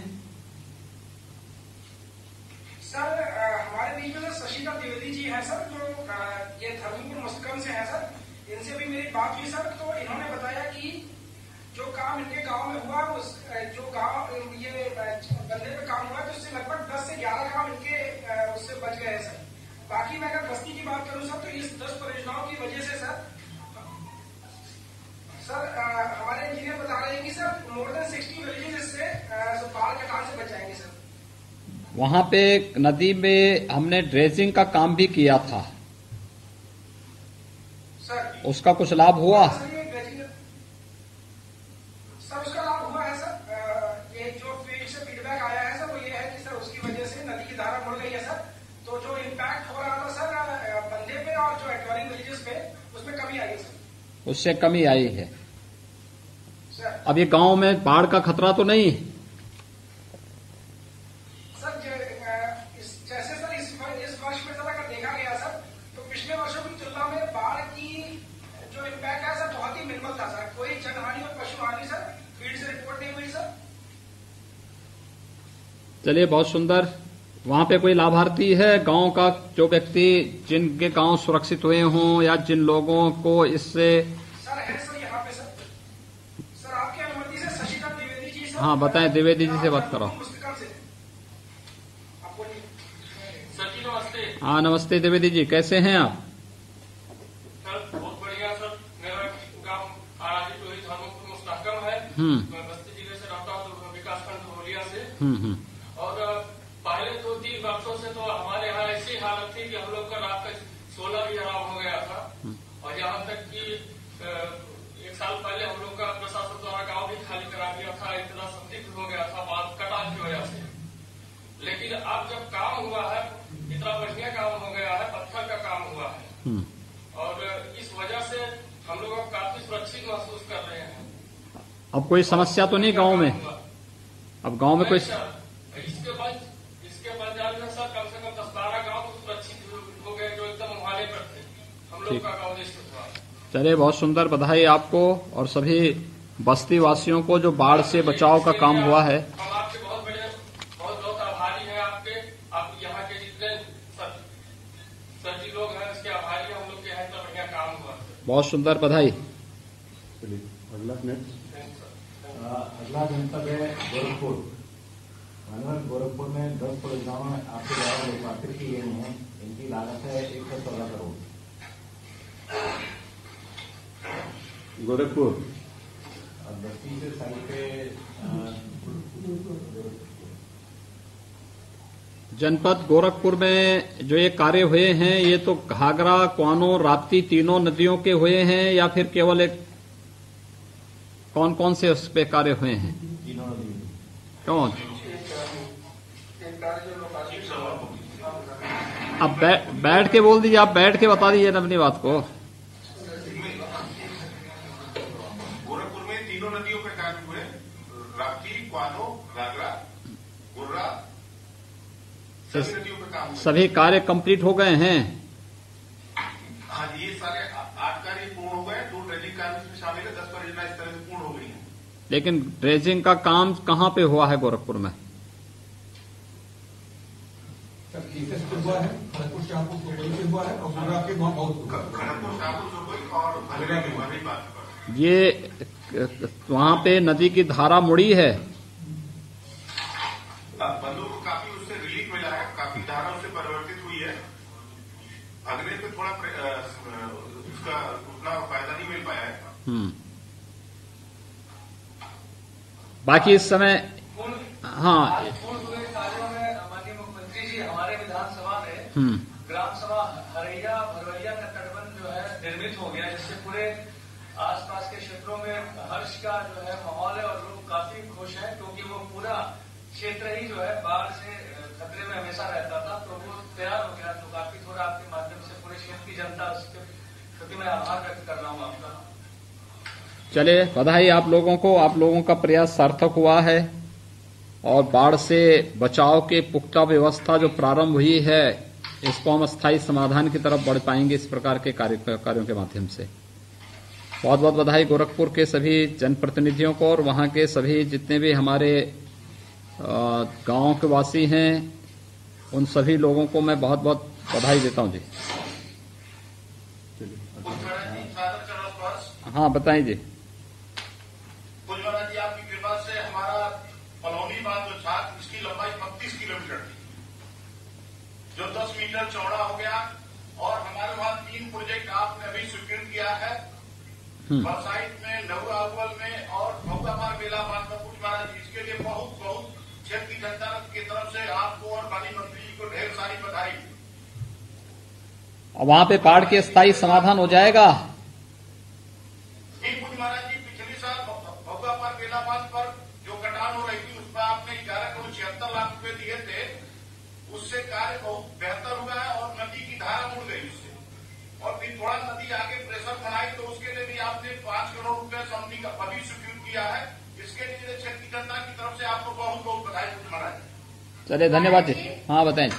सर हमारे बीच में शशिका द्विवेदी जी हैं सर, जो ये धर्मपुर मुस्तकम से हैं सर। इनसे भी मेरी बात हुई सर, तो इन्होंने बताया कि जो काम इनके गांव में हुआ, उस जो गांव ये बंदे पे काम हुआ, तो उससे लगभग दस से ग्यारह गांव इनके उससे बच गए हैं सर। बाकी मैं अगर बस्ती की बात करूं सर, तो इस दस परियोजनाओं की वजह से सर सर हमारे इंजीनियर बता रहे हैं कि sir more than sixty villages इससे बाढ़ कटान से बच जाएंगे सर। वहां पे नदी में हमने ड्रेजिंग का काम भी किया था सर, उसका कुछ लाभ हुआ? सर ये ड्रेजिंग सर उसका लाभ हुआ है सर। ये जो फील्ड से फीडबैक आया है सर, वो ये है कि सर उसकी वजह से नदी की धारा मुड़ गई है सर। तो जो इम्पैक्ट हो रहा था सर बंदे पे और जो एक्वायरिंग विलेजेस पे, उसमें कमी आई है सर। उससे कमी आई है। सर अब ये गांव में बाढ़ का खतरा तो नहीं? सर इस, जैसे सर इस, इस वर्ष में सर अगर देखा गया सर, तो पिछले वर्षों की तुलना में बाढ़ की जो इम्पैक्ट है सर बहुत ही मिनिमल था सर। कोई जनहानि और पशु हानि सर फील्ड से रिपोर्ट नहीं हुई सर। चलिए, बहुत सुंदर। वहां पे कोई लाभार्थी है गांव का, जो व्यक्ति जिनके गांव सुरक्षित हुए हों या जिन लोगों को इससे? सर है सर यहाँ पे सर। सर आपकी अनुमति से शशिका द्विवेदी जी सर। हाँ बताएं, द्विवेदी जी से बात करो। पुस्तकम से आप बोलिए। सर जी नमस्ते। हाँ नमस्ते द्विवेदी जी, कैसे हैं आप? सर बहुत बढ़िया सर। मेरा गांव आराजी टोली धर्मपुर मुस्तहकम है। हम्म मैं बस्ती जिले से रहता हूँ, विकास खंड धोलिया से। हम्म हम्म और पहले दो तीन वर्षों से तो हमारे यहाँ ऐसी हालत थी कि हम लोग का रात का सोलह भी हराम हो गया था। और यहाँ तक कि एक साल पहले हम लोग का प्रशासन द्वारा गांव भी खाली करा दिया था, इतना संदिग्ध हो गया था बाढ़ कटान की वजह से। लेकिन अब जब काम हुआ है, इतना बढ़िया काम हो गया है, पत्थर का काम हुआ है, और इस वजह से हम लोग अब काफी सुरक्षित महसूस कर रहे हैं। अब कोई समस्या तो नहीं गांव में? अब गांव में कोई? इसके बाद इसके बाद जाने सर कम से कम दस बारह गाँव तो सुरक्षित हो गए, जो एकदम मुहाले पर थे। हम लोग का गाँव निश्चित हुआ। चलिए, बहुत सुंदर। बधाई आपको और सभी बस्ती वासियों को जो बाढ़ से बचाव का काम हुआ है। हम आपके बहुत बड़े बहुत बहुत आभारी हैं आपके। आप यहाँ के जितने सर सर जी लोग हैं, उसके आभारी हैं हम लोग के यहाँ। इतना बढ़िया काम हुआ, बहुत सुंदर, बधाई। चलिए अगला नेक्स्ट। अगला जनपद है गोरखपुर। मानव गोरखपुर में दस परियोजनाओं आपके द्वारा लोकार्पित की गई हैं। इनकी लागत है एक सौ सोलह करोड़। गोरखपुर बस्ती से साइड पे जनपद गोरखपुर में जो ये कार्य हुए हैं, ये तो घाघरा, क्वानो, राप्ती तीनों नदियों के हुए हैं या फिर केवल एक? कौन कौन से उस पे कार्य हुए हैं? तीनों नदी। कौन? अब बै, बैठ के बोल दीजिए, आप बैठ के बता दीजिए अपनी बात को। गोरखपुर में तीनों नदियों पे कार्य हुए, राप्ती, क्वानो, घाघरा, गुर्रा, सभी नदियों पे काम हुआ। सभी कार्य कंप्लीट हो गए हैं? हाँ जी, ये सारे आठ कार्य पूर्ण हो गए। दो ड्रेजिंग कार्य इसमें शामिल है। दस परियोजना इस तरह से पूर्ण हो गई है। लेकिन ड्रेजिंग का काम कहाँ पे हुआ है गोरखपुर में? हुआ है खड़गपुर, शाहपुर, सुपौल से हुआ है और गुर्रा के वहाँ बहुत हुआ। खड़गपुर, शाहपुर, सुपौल और भलेरा की हमारी बात पर ये वहाँ पे नदी की धारा मुड़ी है? बंदों को काफी उससे रिलीफ मिला है, काफी धारा उससे परिवर्तित हुई है। अगले पे थोड़ा उसका उतना फायदा नहीं मिल पाया है। हम्म बाकी इस समय हाँ कार्यों में माननीय मुख्यमंत्री जी हमारे विधानसभा में हम्म ग्राम सभा हरैया भरवैया का तटबंध जो है निर्मित हो गया, जिससे पूरे आसपास के क्षेत्रों में हर्ष का जो है माहौल है और लोग काफी खुश हैं, क्योंकि वो पूरा क्षेत्र ही जो है बाढ़ से खतरे में हमेशा रहता था। तो वो तैयार हो गया, तो काफी थोड़ा आपके माध्यम से पूरे क्षेत्र की जनता उसके प्रति मैं आभार व्यक्त कर रहा हूँ आपका। चलिए, बधाई आप लोगों को। आप लोगों का प्रयास सार्थक हुआ है और बाढ़ से बचाव के पुख्ता व्यवस्था जो प्रारंभ हुई है इसको हम स्थायी समाधान की तरफ बढ़ पाएंगे इस प्रकार के कार्य, कार्यों के माध्यम से। बहुत बहुत बधाई गोरखपुर के सभी जनप्रतिनिधियों को और वहां के सभी जितने भी हमारे गांव के वासी हैं उन सभी लोगों को मैं बहुत बहुत बधाई देता हूं जी। हाँ बताएं जी। कुल महाराज जी आपकी कृपा से हमारा पलौनी बांध जो था इसकी लंबाई बत्तीस किलोमीटर थी, जो दस मीटर चौड़ा हो गया। और हमारे वहां तीन प्रोजेक्ट आपने अभी स्वीकृत किया है, बरसाइत में, नहुआ अव्वल में और भौगामार बेला बांध में। कुल महाराज जी इसके लिए बहुत बहुत क्षेत्र की जनता की तरफ से आपको और माननीय मंत्री जी को ढेर सारी बधाई। वहां पे बाढ़ के स्थायी समाधान हो जाएगा। महाराज जी पिछले साल भौगामार बेला बांध पर जो कटान हो रही थी उस पर आपने ग्यारह करोड़ छिहत्तर लाख रुपए दिए थे, उससे कार्य बहुत बेहतर हुआ है और नदी की धारा मुड़ गई उससे। और फिर थोड़ा नदी आगे प्रेशर बनाई तो उसके लिए भी आपने पांच करोड़ रुपए समझी का अभी स्वीकृत किया है। इसके लिए क्षेत्र की जनता की तरफ से आपको बहुत बहुत बधाई महाराज। चलिए धन्यवाद जी। हाँ बताएं।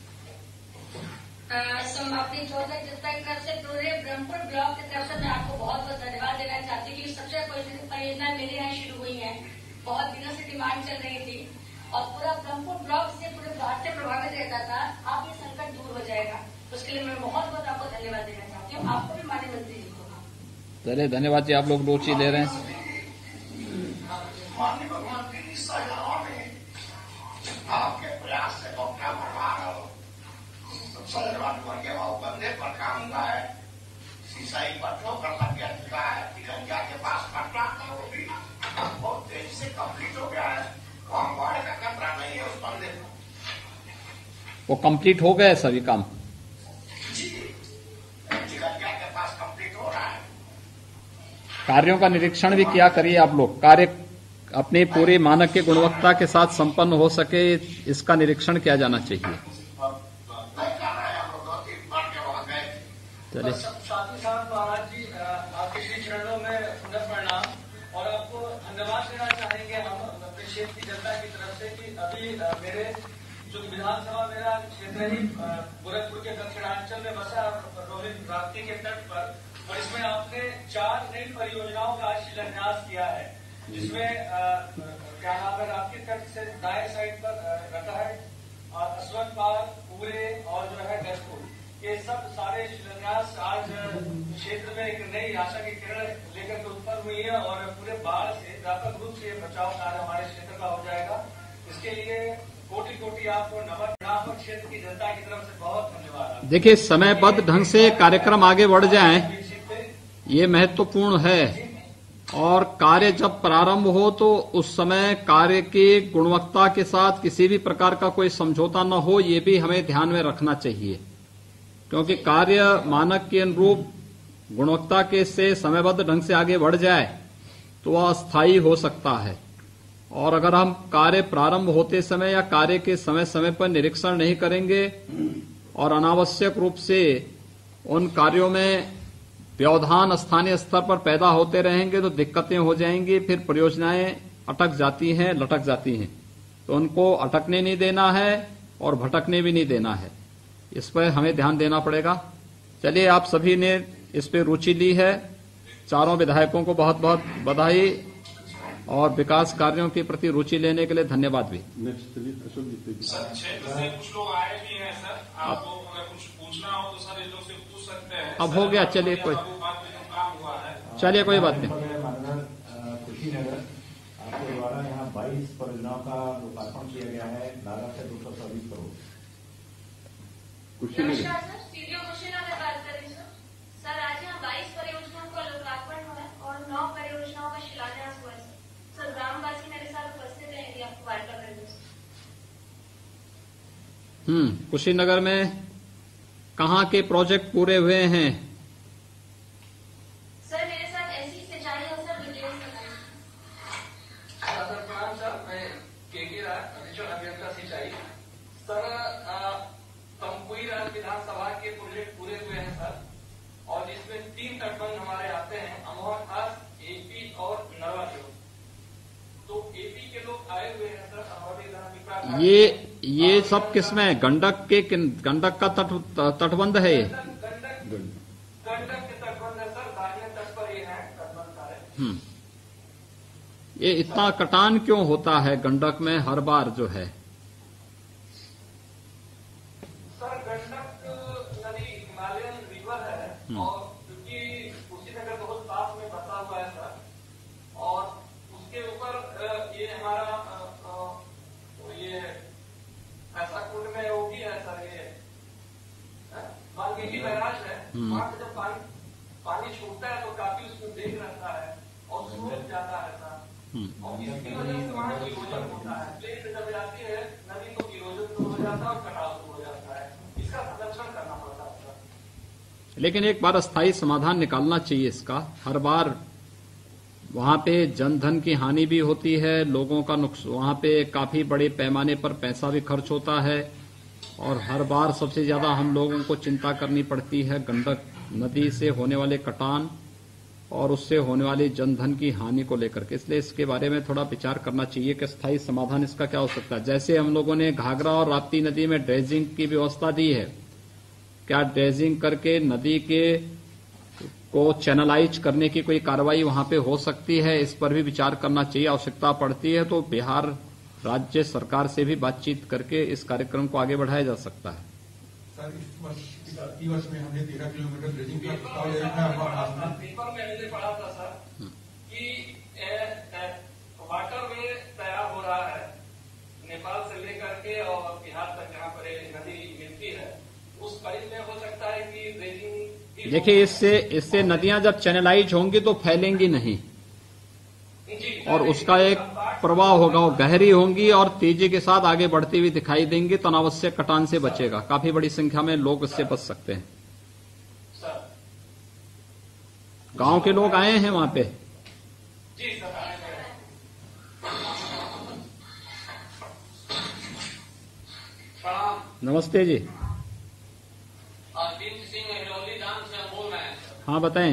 समाप्ति चौदह जनता की तरफ से पूरे ब्रह्मपुर ब्लॉक की तरफ से मैं आपको बहुत बहुत धन्यवाद देना चाहती हूँ कि सबसे परियोजना मेरे यहाँ शुरू हुई है, बहुत दिनों से डिमांड चल रही थी और पूरा ब्रह्मपुर ब्लॉक से पूरे बाढ़ से प्रभावित रहता था। आप ये संकट दूर हो जाएगा, उसके लिए मैं बहुत बहुत आपको धन्यवाद देना चाहती हूँ, आपको भी माननीय मंत्री जी को। चलिए धन्यवाद जी। आप लोग रुचि ले रहे हैं। माननीय मुख्यमंत्री की सहयोगी में आपके प्रयास से तो क्या बढ़ा रहा हो बंदे पर काम हुआ है, सिंचाई पत्रों पर लग चुका है, तिरंगा के पास पटना वो भी बहुत तेजी से कंप्लीट हो गया है। वहां बाढ़ का खतरा नहीं है उस बंदे को। वो कंप्लीट हो गए सभी काम जी, तिरंगा के पास कंप्लीट हो रहा है। कार्यों का निरीक्षण भी किया करिए आप लोग। कार्य अपने पूरे मानक के गुणवत्ता के साथ संपन्न हो सके इसका निरीक्षण किया जाना चाहिए। चलिए साथ ही साथ महाराज जी आपके श्री चरणों में पुनः प्रणाम और आपको धन्यवाद देना चाहेंगे हम अपने क्षेत्र की जनता की तरफ से कि अभी मेरे जो विधानसभा मेरा क्षेत्र ही गोरखपुर के दक्षिणांचल में बसा रोहित राप्ती के तट पर, और इसमें आपने चार नई परियोजनाओं का शिलान्यास किया है, जिसमें क्या नाम है राप्ती तट से दाएं साइड पर रटहट, अश्वत्थ पार्क, पूरे और जो है गजपुर, ये सब सारे शिलान्यास आज क्षेत्र में एक नई आशा की किरण लेकर के उत्पन्न हुई है और पूरे बाढ़ से व्यापक रूप से बचाव कार्य हमारे क्षेत्र का हो जाएगा। इसके लिए कोटि कोटि आपको नमन प्रणाम और क्षेत्र की जनता की तरफ से बहुत धन्यवाद। देखिए समयबद्ध ढंग से कार्यक्रम आगे बढ़ जाएं ये महत्वपूर्ण है और कार्य जब प्रारंभ हो तो उस समय कार्य की गुणवत्ता के साथ किसी भी प्रकार का कोई समझौता न हो, ये भी हमें ध्यान में रखना चाहिए, क्योंकि कार्य मानक के अनुरूप गुणवत्ता के से समयबद्ध ढंग से आगे बढ़ जाए तो वह अस्थायी हो सकता है। और अगर हम कार्य प्रारंभ होते समय या कार्य के समय समय पर निरीक्षण नहीं करेंगे और अनावश्यक रूप से उन कार्यों में व्यवधान स्थानीय स्तर पर पैदा होते रहेंगे तो दिक्कतें हो जाएंगी, फिर परियोजनाएं अटक जाती हैं, लटक जाती हैं। तो उनको अटकने नहीं देना है और भटकने भी नहीं देना है, इस पर हमें ध्यान देना पड़ेगा। चलिए आप सभी ने इस पे रुचि ली है, चारों विधायकों को बहुत बहुत बधाई और विकास कार्यों के प्रति रुचि लेने के लिए धन्यवाद भी। सर क्षेत्र से कुछ लोग आए भी हैं सर, आपको अगर कुछ पूछना हो तो सर इन लोग से पूछ सकते हैं। अब हो गया, चलिए कोई चलिए कोई बात नहीं। कुशीनगर आपके द्वारा यहाँ बाईस परियोजनाओं का लोकार्पण किया गया है, लागत है दो सौ चौबीस करोड़। नमस्कार सर, सीडीओ कुशीनगर बात कर रही सर। सर आज यहाँ बाईस परियोजनाओं का लोकार्पण हुआ है और नौ परियोजनाओं का शिलान्यास हुआ है सर। सर ग्रामवासी मेरे साथ उपस्थित हैं, यदि आपको वार्ता करेंगे। हम्म कुशीनगर में कहाँ के प्रोजेक्ट पूरे हुए हैं? सर मेरे साथ ऐसी सिंचाई और सर डिटेल्स बताइए। सर प्रणाम सर, मैं के के राय अधीक्षण अभियंता सिंचाई। सर तमकुई विधानसभा के प्रोजेक्ट पूरे हुए हैं सर, और जिसमें तीन तटबंध हमारे आते हैं, अमोहर खास, एपी और नरवा। तो एपी के लोग आए हुए हैं सर हमारे ये ये सब किसमें है? गंडक के किन- गंडक का तट तटबंध है ये? गंडक गंडक के तटबंध है सर, दाहिने तट पर ये है तटबंध सारे। हम्म ये इतना कटान क्यों होता है गंडक में हर बार जो है? सर गंडक नदी हिमालयन रिवर है और क्योंकि कुशीनगर बहुत पास में बसा हुआ है सर, और उसके ऊपर अ, ये हमारा अ, अ, ये ऐसा कुंड में वो भी है सर, ये वाल्मीकि बैराज है, वहां से जब पानी पानी छूटता है तो काफी उसमें देख रहता है और सूख जाता है सर, और इसकी वजह से वहां इरोजन होता है। प्लेन से जब जाती है नदी तो इरोजन तो हो जाता है और कटाव तो हो जाता है, इसका संरक्षण करना पड़ता है सर। लेकिन एक बार अस्थायी समाधान निकालना चाहिए इसका। हर बार वहां पे जनधन की हानि भी होती है, लोगों का नुकसान, वहां पे काफी बड़े पैमाने पर पैसा भी खर्च होता है, और हर बार सबसे ज्यादा हम लोगों को चिंता करनी पड़ती है गंडक नदी से होने वाले कटान और उससे होने वाली जनधन की हानि को लेकर के। इसलिए इसके बारे में थोड़ा विचार करना चाहिए कि स्थायी समाधान इसका क्या हो सकता है। जैसे हम लोगों ने घाघरा और राप्ती नदी में ड्रेजिंग की व्यवस्था दी है, क्या ड्रेजिंग करके नदी के को चैनलाइज करने की कोई कार्रवाई वहां पे हो सकती है? इस पर भी विचार करना चाहिए। आवश्यकता पड़ती है तो बिहार राज्य सरकार से भी बातचीत करके इस कार्यक्रम को आगे बढ़ाया जा सकता है। सर इस वर्ष इस आर्थिक वर्ष में हमने तेरह किलोमीटर ड्रेजिंग का प्रस्ताव ले रखा है। पेपर में मैंने पढ़ा था सर कि वाटर वे तैयार हो रहा है नेपाल से लेकर के और बिहार तक, जहाँ पर नदी मिलती है उस परिध में हो सकता है कि ड्रेजिंग। देखिए इससे इससे नदियां जब चैनलाइज होंगी तो फैलेंगी नहीं, और उसका एक प्रवाह होगा, वो गहरी होंगी और तेजी के साथ आगे बढ़ती हुई दिखाई देंगी, तो अनावश्यक कटान से बचेगा। काफी बड़ी संख्या में लोग इससे बच सकते हैं। गांव के लोग आए हैं वहां पे। जी सर, नमस्ते जी। अरविंद सिंह हिरौली धाम से हम बोल रहे हैं। हाँ बताएं।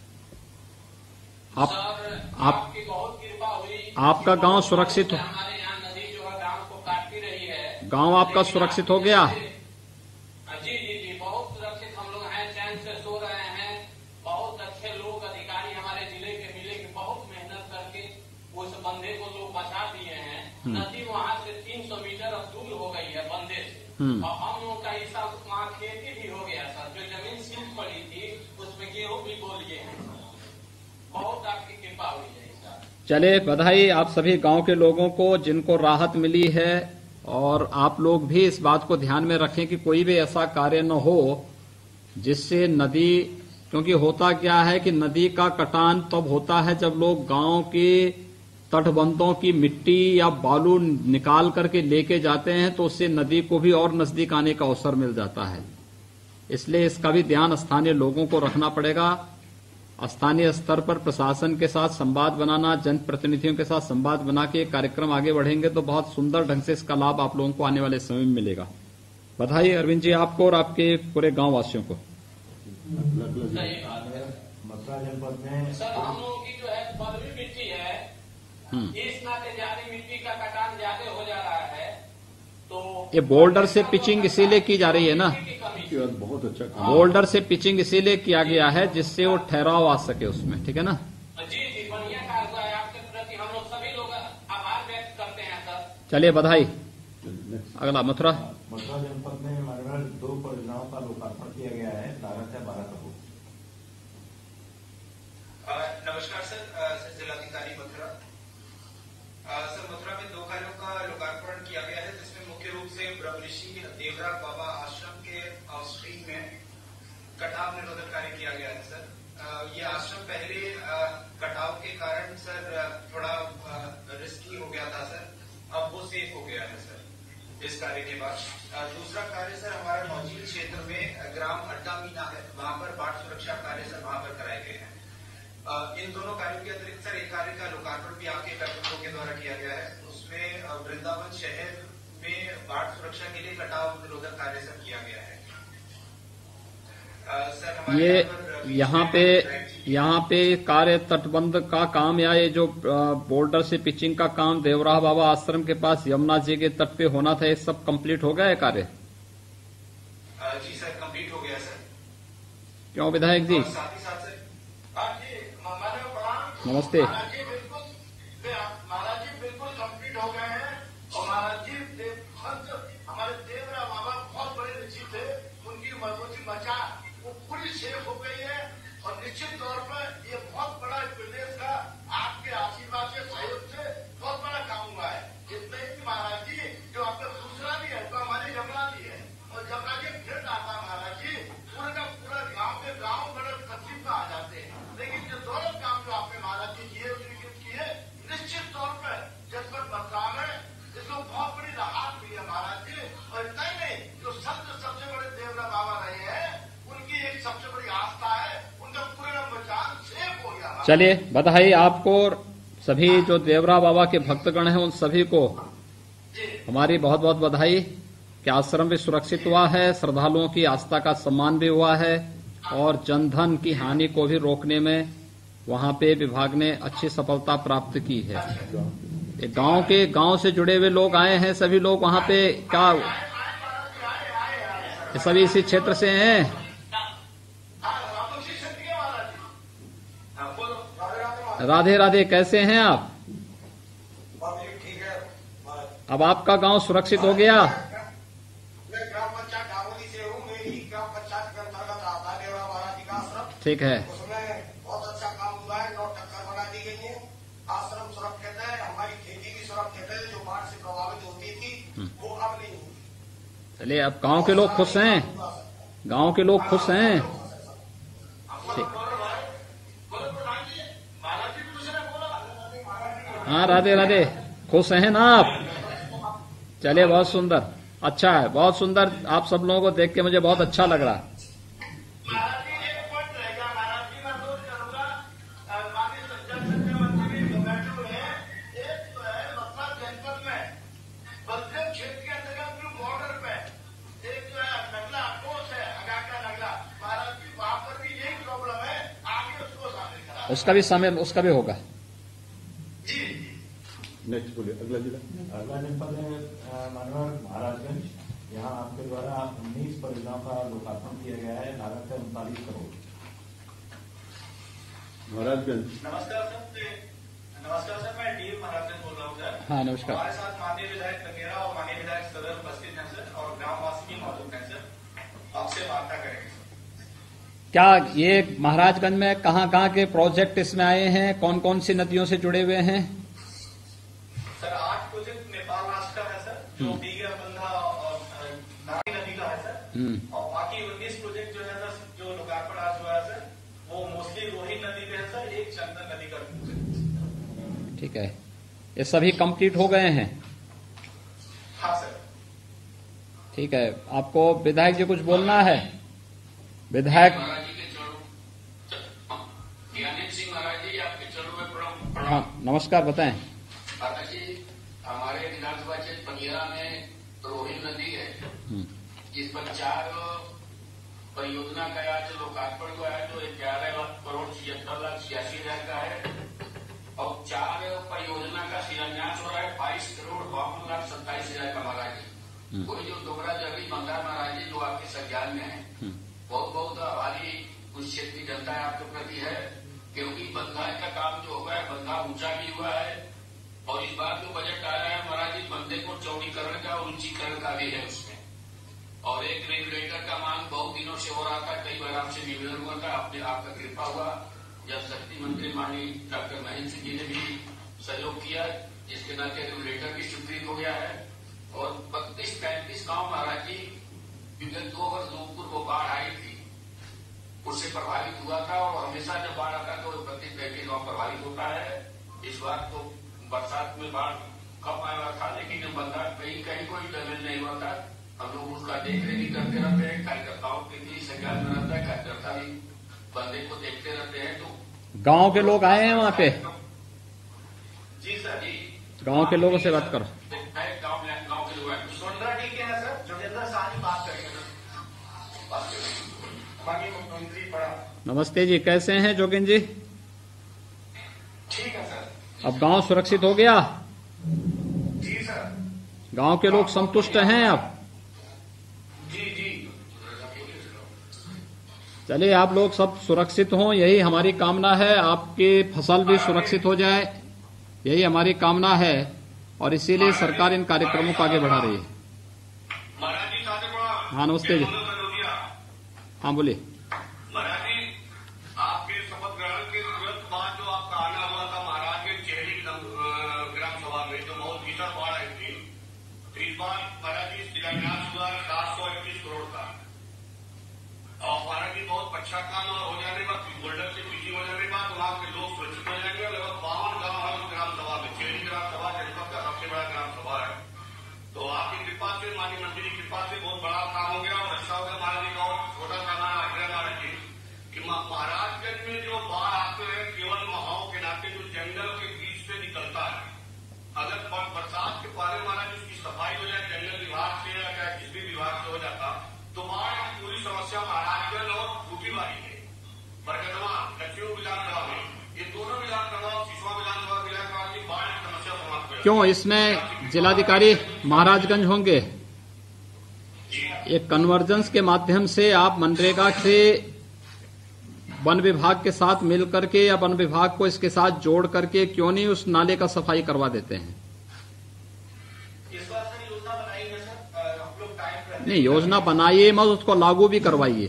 आप सर आप आपकी बहुत कृपा हुई, आपका गांव सुरक्षित हो? हमारे यहाँ नदी जो है गांव को काटती रही है। गांव आपका सुरक्षित हो गया? जी जी जी बहुत सुरक्षित हम लोग हैं, चैन से सो रहे हैं। बहुत अच्छे लोग अधिकारी हमारे जिले के मिले कि बहुत मेहनत करके उस बंदे को लोग बचा दिए हैं। नदी वहाँ से तीन सौ मीटर अब दूर हो गई है बंदे से, और हम लोगों का हिस्सा वहाँ खेती भी हो गया सर। जो जमीन सिंध पड़ी थी उसमें गेहूं भी बो लिए हैं। बहुत आपकी कृपा हुई है सर। चले बधाई आप सभी गांव के लोगों को जिनको राहत मिली है, और आप लोग भी इस बात को ध्यान में रखें कि कोई भी ऐसा कार्य न हो जिससे नदी, क्योंकि होता क्या है कि नदी का कटान तब होता है जब लोग गांव के तटबंधों की मिट्टी या बालू निकाल करके लेके जाते हैं, तो उससे नदी को भी और नजदीक आने का अवसर मिल जाता है। इसलिए इसका भी ध्यान स्थानीय लोगों को रखना पड़ेगा। स्थानीय स्तर पर प्रशासन के साथ संवाद बनाना, जनप्रतिनिधियों के साथ संवाद बना के कार्यक्रम आगे बढ़ेंगे तो बहुत सुंदर ढंग से इसका लाभ आप लोगों को आने वाले समय में मिलेगा। बधाई अरविंद जी आपको और आपके पूरे गांव वासियों को। सही बात है। मथुरा जनपद में सर हम लोगों की जो है बलवी मिट्टी है, इस नाते ज्यादा मिट्टी का कटान ज्यादा हो जा रहा है, तो ये बोल्डर से पिचिंग इसीलिए की जा रही है ना, बहुत अच्छा काम। बोल्डर से पिचिंग इसीलिए किया गया है जिससे वो ठहराव आ सके उसमें, ठीक है ना। जी जी बढ़िया कार्य हुआ है। आपके प्रति हम लोग सभी लोग आभार व्यक्त करते हैं सर। चलिए बधाई। अगला मथुरा। मथुरा जनपद में हमारे पास दो परियोजनाओं का लोकार्पण किया गया है, बारह से बारह करोड़। नमस्कार सर, सर जिलाधिकारी मथुरा। सर मथुरा में दो कार्यों का लोकार्पण किया गया है, जिसमें मुख्य रूप से ब्रह्मऋषि देवरा बाबा आश्रम के ऑफस्ट्रीम में कटाव निरोधक कार्य किया गया है सर। ये आश्रम पहले कटाव के कारण सर थोड़ा रिस्की हो गया था सर, अब वो सेफ हो गया है सर इस कार्य के बाद। दूसरा कार्य सर हमारे मौजूद क्षेत्र में ग्राम अड्डा मीना है, वहां पर बाढ़ सुरक्षा कार्य सर वहां पर कराए गए हैं। इन दोनों कार्यों के अतिरिक्त सर एक कार्य का लोकार्पण भी आपके कार्यक्रमों के द्वारा किया गया है। उसमें वृंदावन शहर में बाढ़ सुरक्षा के लिए कटाव निरोधक कार्य सर किया गया है। सर ये यहाँ पे यहाँ पे कार्य तटबंध का काम या ये जो बॉर्डर से पिचिंग का काम देवराह बाबा आश्रम के पास यमुना जी के तट पे होना था, ये सब कंप्लीट हो गया है कार्य? जी सर, कंप्लीट हो गया सर। क्यों विधायक जी? साथ ही साथ सर, हाँ जी, माननीय प्रधान नमस्ते। महाराज जी बिल्कुल महाराज जी बिल्कुल कंप्लीट हो गए हैं। और महाराज जी हमारे देवराह बाबा बहुत बड़े निश्चित थे, उनकी मजबूती बचा वो पूरी सेफ हो गई है। और निश्चित तौर पर ये बहुत बड़ा प्रदेश का आपके आशीर्वाद से, सहयोग से बहुत बड़ा काम हुआ है। इतना ही महाराज जी जो आपका दूसरा भी है तो हमारी यमुना जी है, और यमुना जी फिर आता महाराज जी पूरे का पूरा गांव के गांव बड़े तकलीफ में आ जाते हैं। लेकिन जो दोनों काम जो आपने महाराज जी किए किए निश्चित तौर पर जनपद बदलाव है, इसको बहुत बड़ी राहत मिली है महाराज जी। और इतना ही नहीं, जो संत सबसे बड़े देवराह बाबा रहे हैं उनकी एक सबसे बड़ी आस्था है, उनका पूरा मचान सेफ हो गया। चलिए, बधाई आपको, सभी जो देवराह बाबा के भक्तगण हैं उन सभी को हमारी बहुत बहुत बधाई कि आश्रम भी सुरक्षित हुआ है, श्रद्धालुओं की आस्था का सम्मान भी हुआ है और जनधन की हानि को भी रोकने में वहां पे विभाग ने अच्छी सफलता प्राप्त की है। ये गांव के गांव से जुड़े हुए लोग आए हैं, सभी लोग वहां पे क्या ये सभी इसी क्षेत्र से हैं? राधे राधे, कैसे हैं आप? ठीक है। अब आपका गांव सुरक्षित हो गया? मैं ग्राम पंचायत डावली से हूँ, मेरी ग्राम पंचायत के अंतर्गत आता है देवराह महाराज जी का आश्रम। ठीक है। उसमें बहुत अच्छा काम हुआ है, नौ टक्कर बना दी गई है, आश्रम सुरक्षित है, हमारी खेती भी सुरक्षित है, जो बाढ़ से प्रभावित होती थी वो अब नहीं होगी। चलिए, अब गांव के लोग खुश हैं, गांव के लोग खुश हैं। ठीक, हाँ राधे राधे, खुश हैं ना आप? चलिए, बहुत सुंदर, अच्छा है, बहुत सुंदर। आप सब लोगों को देख के मुझे बहुत अच्छा लग रहा है। उसका भी समय, उसका भी होगा। नेक्स्ट बोलिए, अगला जिला। अगला जनपद है मानवर महाराजगंज। यहाँ आपके द्वारा उन्नीस परियोजनाओं का लोकार्पण किया गया है, लागत है उनतालीस करोड़। महाराजगंज। नमस्कार सर, नमस्कार सर, मैं डी महाराजगंज बोल रहा हूँ सर। हाँ नमस्कार। हमारे साथ माननीय विधायक तकेरा और माननीय विधायक सदर उपस्थित हैं सर, और ग्रामवासी भी मौजूद हैं सर, आपसे वार्ता करेंगे। क्या ये महाराजगंज में कहाँ कहाँ के प्रोजेक्ट इसमें आए हैं, कौन कौन सी नदियों से जुड़े हुए हैं? सर आठ प्रोजेक्ट नेपाल राष्ट्र का है सर, जो बीघा बंधा और नारी नदी का है सर, और बाकी उन्नीस प्रोजेक्ट जो है सर जो लोकार्पण आज हुआ है सर, वो मोस्टली रोहित नदी पे है सर, एक चंदन नदी का प्रोजेक्ट। ठीक है, ये सभी कंप्लीट हो गए हैं? हाँ सर। ठीक है, आपको विधायक जी कुछ बोलना है? विधायक सिंह महाराज जी, आपके चरणों में प्रणाम। हाँ नमस्कार, बताएं। माता जी, हमारे विधानसभा क्षेत्र पंगिरा में रोहित नदी है, जिस पर चार परियोजना का आज लोकार्पण हुआ है, जो ग्यारह करोड़ छिहत्तर लाख छियासी हजार का है, और चार परियोजना का शिलान्यास हो रहा है बाईस करोड़ बावन लाख सत्ताईस हजार का महाराज जी। कोई जो दोबरा जगह बंदा महाराज जी जो आपके संज्ञान में है, बहुत बहुत आभारी उस क्षेत्र की जनता आपके प्रति है, क्योंकि बंधा का काम जो हुआ है, बंधा ऊंचा भी हुआ है, और इस बार जो बजट आ रहा है महाराज जी, बंदे को चौड़ीकरण का और ऊंचीकरण का भी है उसमें, और एक रेगुलेटर का मांग बहुत दिनों से हो रहा था, कई बार आपसे निवेदन हुआ था, आपने आपका कृपा हुआ, जब शक्ति मंत्री माननीय डॉक्टर महेंद्र सिंह जी ने भी सहयोग किया, जिसके नाते रेगुलेटर भी स्वीकृत हो गया है, और बत्तीस पैंतीस गांव महाराज जी विगत दो वर्ष जोधपुर को बाढ़ आई थी, उससे प्रभावित हुआ था, और हमेशा जब बाढ़ आता है तो बत्तीस पैंतीस गांव प्रभावित होता है। इस बार तो बरसात में बाढ़ कम आया था, लेकिन बंदा कहीं कहीं कोई डैमेज नहीं हुआ था। हम लोग उसका देख रेख भी करते रहते हैं, कार्यकर्ताओं के भी संज्ञान में रहता है, कार्यकर्ता भी बंदे को देखते रहते हैं। तो गांव के लोग आए हैं वहाँ पे? जी सर जी, गांव के लोगों से बात करो। गाँव गाँव के लोग सोनरा डी के हैं सर, जोगेंद्र शाह जी बात करेंगे सर, बात करेंगे। माननीय मुख्यमंत्री प्रणाम। नमस्ते जी, कैसे हैं जोगिन जी? ठीक है सर। अब गांव सुरक्षित हो गया? जी सर। गांव के लोग संतुष्ट हैं अब? जी जी। चलिए, आप लोग सब सुरक्षित हों, यही हमारी कामना है। आपकी फसल भी सुरक्षित हो जाए, यही हमारी कामना है, और इसीलिए सरकार इन कार्यक्रमों को आगे बढ़ा रही है। हाँ नमस्ते जी। हाँ बोलिए। महाराज जी, आपके शपथ ग्रहण के तुरंत बाद जो आपका आना हुआ था महाराज के चेहरी ग्राम सभा में, जो बहुत भीषण बाढ़ आई थी, तो इस बार महाराज जी शिलान्यास हुआ सात सौ इक्कीस करोड़ का, और महाराज जी बहुत अच्छा काम हो जाने के बाद, गोल्डन से पीछे हो जाने के बाद वहां के लोग सुरक्षित हो जाएंगे। लगभग बावन गांव है उस ग्राम सभा में, चेहरी ग्राम सभा जनपद का सबसे बड़ा ग्राम सभा है। तो आपकी कृपा से, माननीय मंत्री की कृपा से बहुत बड़ा काम हो गया और अच्छा हो गया। महाराज जी का और छोटा सा हमारा आग्रह महाराज जी कि महाराजगंज में जो बाढ़ आते हैं, केवल महाओं के नाते जो जंगल के बीच से निकलता है, अगर बरसात के पहले महाराज जी उसकी सफाई हो जाए जंगल विभाग से या चाहे किसी भी विभाग से हो जाता, तो बाढ़ की पूरी समस्या महाराजगंज और बूटीबारी में, बरगदवा दक्षिण विधानसभा में, ये दोनों विधानसभा और सिसवा विधानसभा विधानसभा की बाढ़ की समस्या समाप्त हो। क्यों इसमें जिलाधिकारी महाराजगंज होंगे? एक कन्वर्जेंस के माध्यम से आप मनरेगा से वन विभाग के साथ मिल करके या वन विभाग को इसके साथ जोड़ करके क्यों नहीं उस नाले का सफाई करवा देते हैं? इस बार सर योजना बनाई है सर, हम लोग टाइम नहीं, योजना बनाइए मत, उसको लागू भी करवाइए,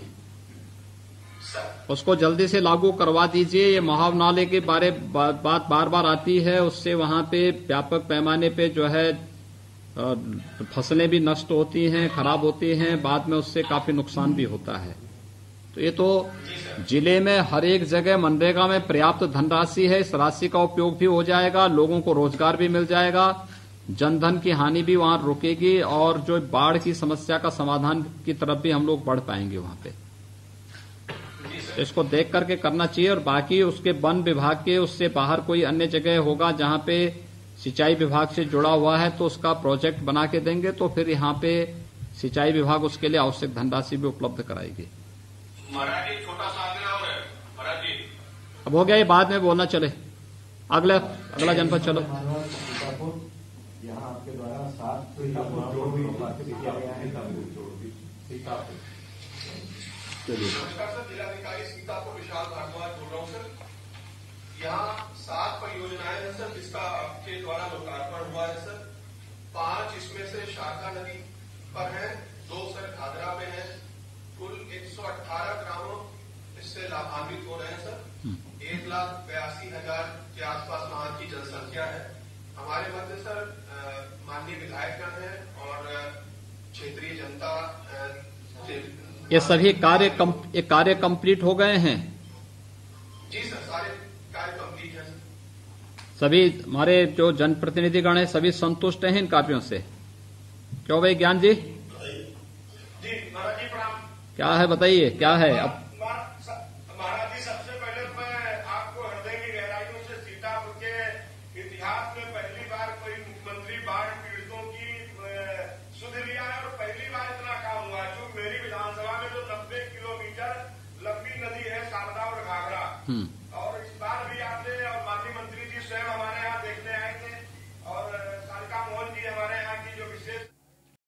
उसको जल्दी से लागू करवा दीजिए। ये महाव नाले के बारे बात बा, बार बार आती है, उससे वहां पे व्यापक पैमाने पे जो है फसलें भी नष्ट होती हैं, खराब होती हैं, बाद में उससे काफी नुकसान भी होता है। तो ये तो जिले में हर एक जगह मनरेगा में पर्याप्त धनराशि है, इस राशि का उपयोग भी हो जाएगा, लोगों को रोजगार भी मिल जाएगा, जनधन की हानि भी वहां रुकेगी, और जो बाढ़ की समस्या का समाधान की तरफ भी हम लोग बढ़ पाएंगे वहां पे। इसको देख करके करना चाहिए। और बाकी उसके वन विभाग के उससे बाहर कोई अन्य जगह होगा जहां पे सिंचाई विभाग से जुड़ा हुआ है, तो उसका प्रोजेक्ट बना के देंगे, तो फिर यहाँ पे सिंचाई विभाग उसके लिए आवश्यक धनराशि भी उपलब्ध कराएगी। महाराज जी छोटा सा आग्रह और है महाराज जी। अब हो गया, ये बाद में बोलना, चले अगला अगला जनपद चलो। यहाँ आपके द्वारा सात नमस्कार सर, जिलाधिकारी सीतापुर विशाल भारद्वाज बोल रहा हूँ सर। यहाँ सात परियोजनाएं हैं सर, जिसका आपके द्वारा लोकार्पण हुआ है सर। पांच इसमें से शाखा नदी पर है, दो सर घाघरा में है। कुल एक सौ अठारह ग्रामों इससे लाभान्वित हो रहे हैं सर। एक लाख बयासी हजार के आसपास वहां की जनसंख्या है। हमारे मध्य सर माननीय विधायकगण हैं और क्षेत्रीय जनता। ये सभी कार्य कम, ये कार्य कंप्लीट हो गए हैं? जी सर, सारे कार्य कंप्लीट हैं सर। सभी हमारे जो जनप्रतिनिधिगण हैं सभी संतुष्ट हैं इन कार्यों से? क्यों भाई ज्ञान जी? जी महाराज जी प्रणाम। क्या है बताइए, क्या है? अब महाराज जी, सबसे पहले मैं आपको हृदय की गहराइयों से सीतापुर के इतिहास में पहली बार कोई मुख्यमंत्री बाढ़ पीड़ितों की सुध लिया है, और पहली बार इतना काम हुआ है। जो मेरी विधानसभा में जो नब्बे किलोमीटर लंबी नदी है शारदा और घाघरा,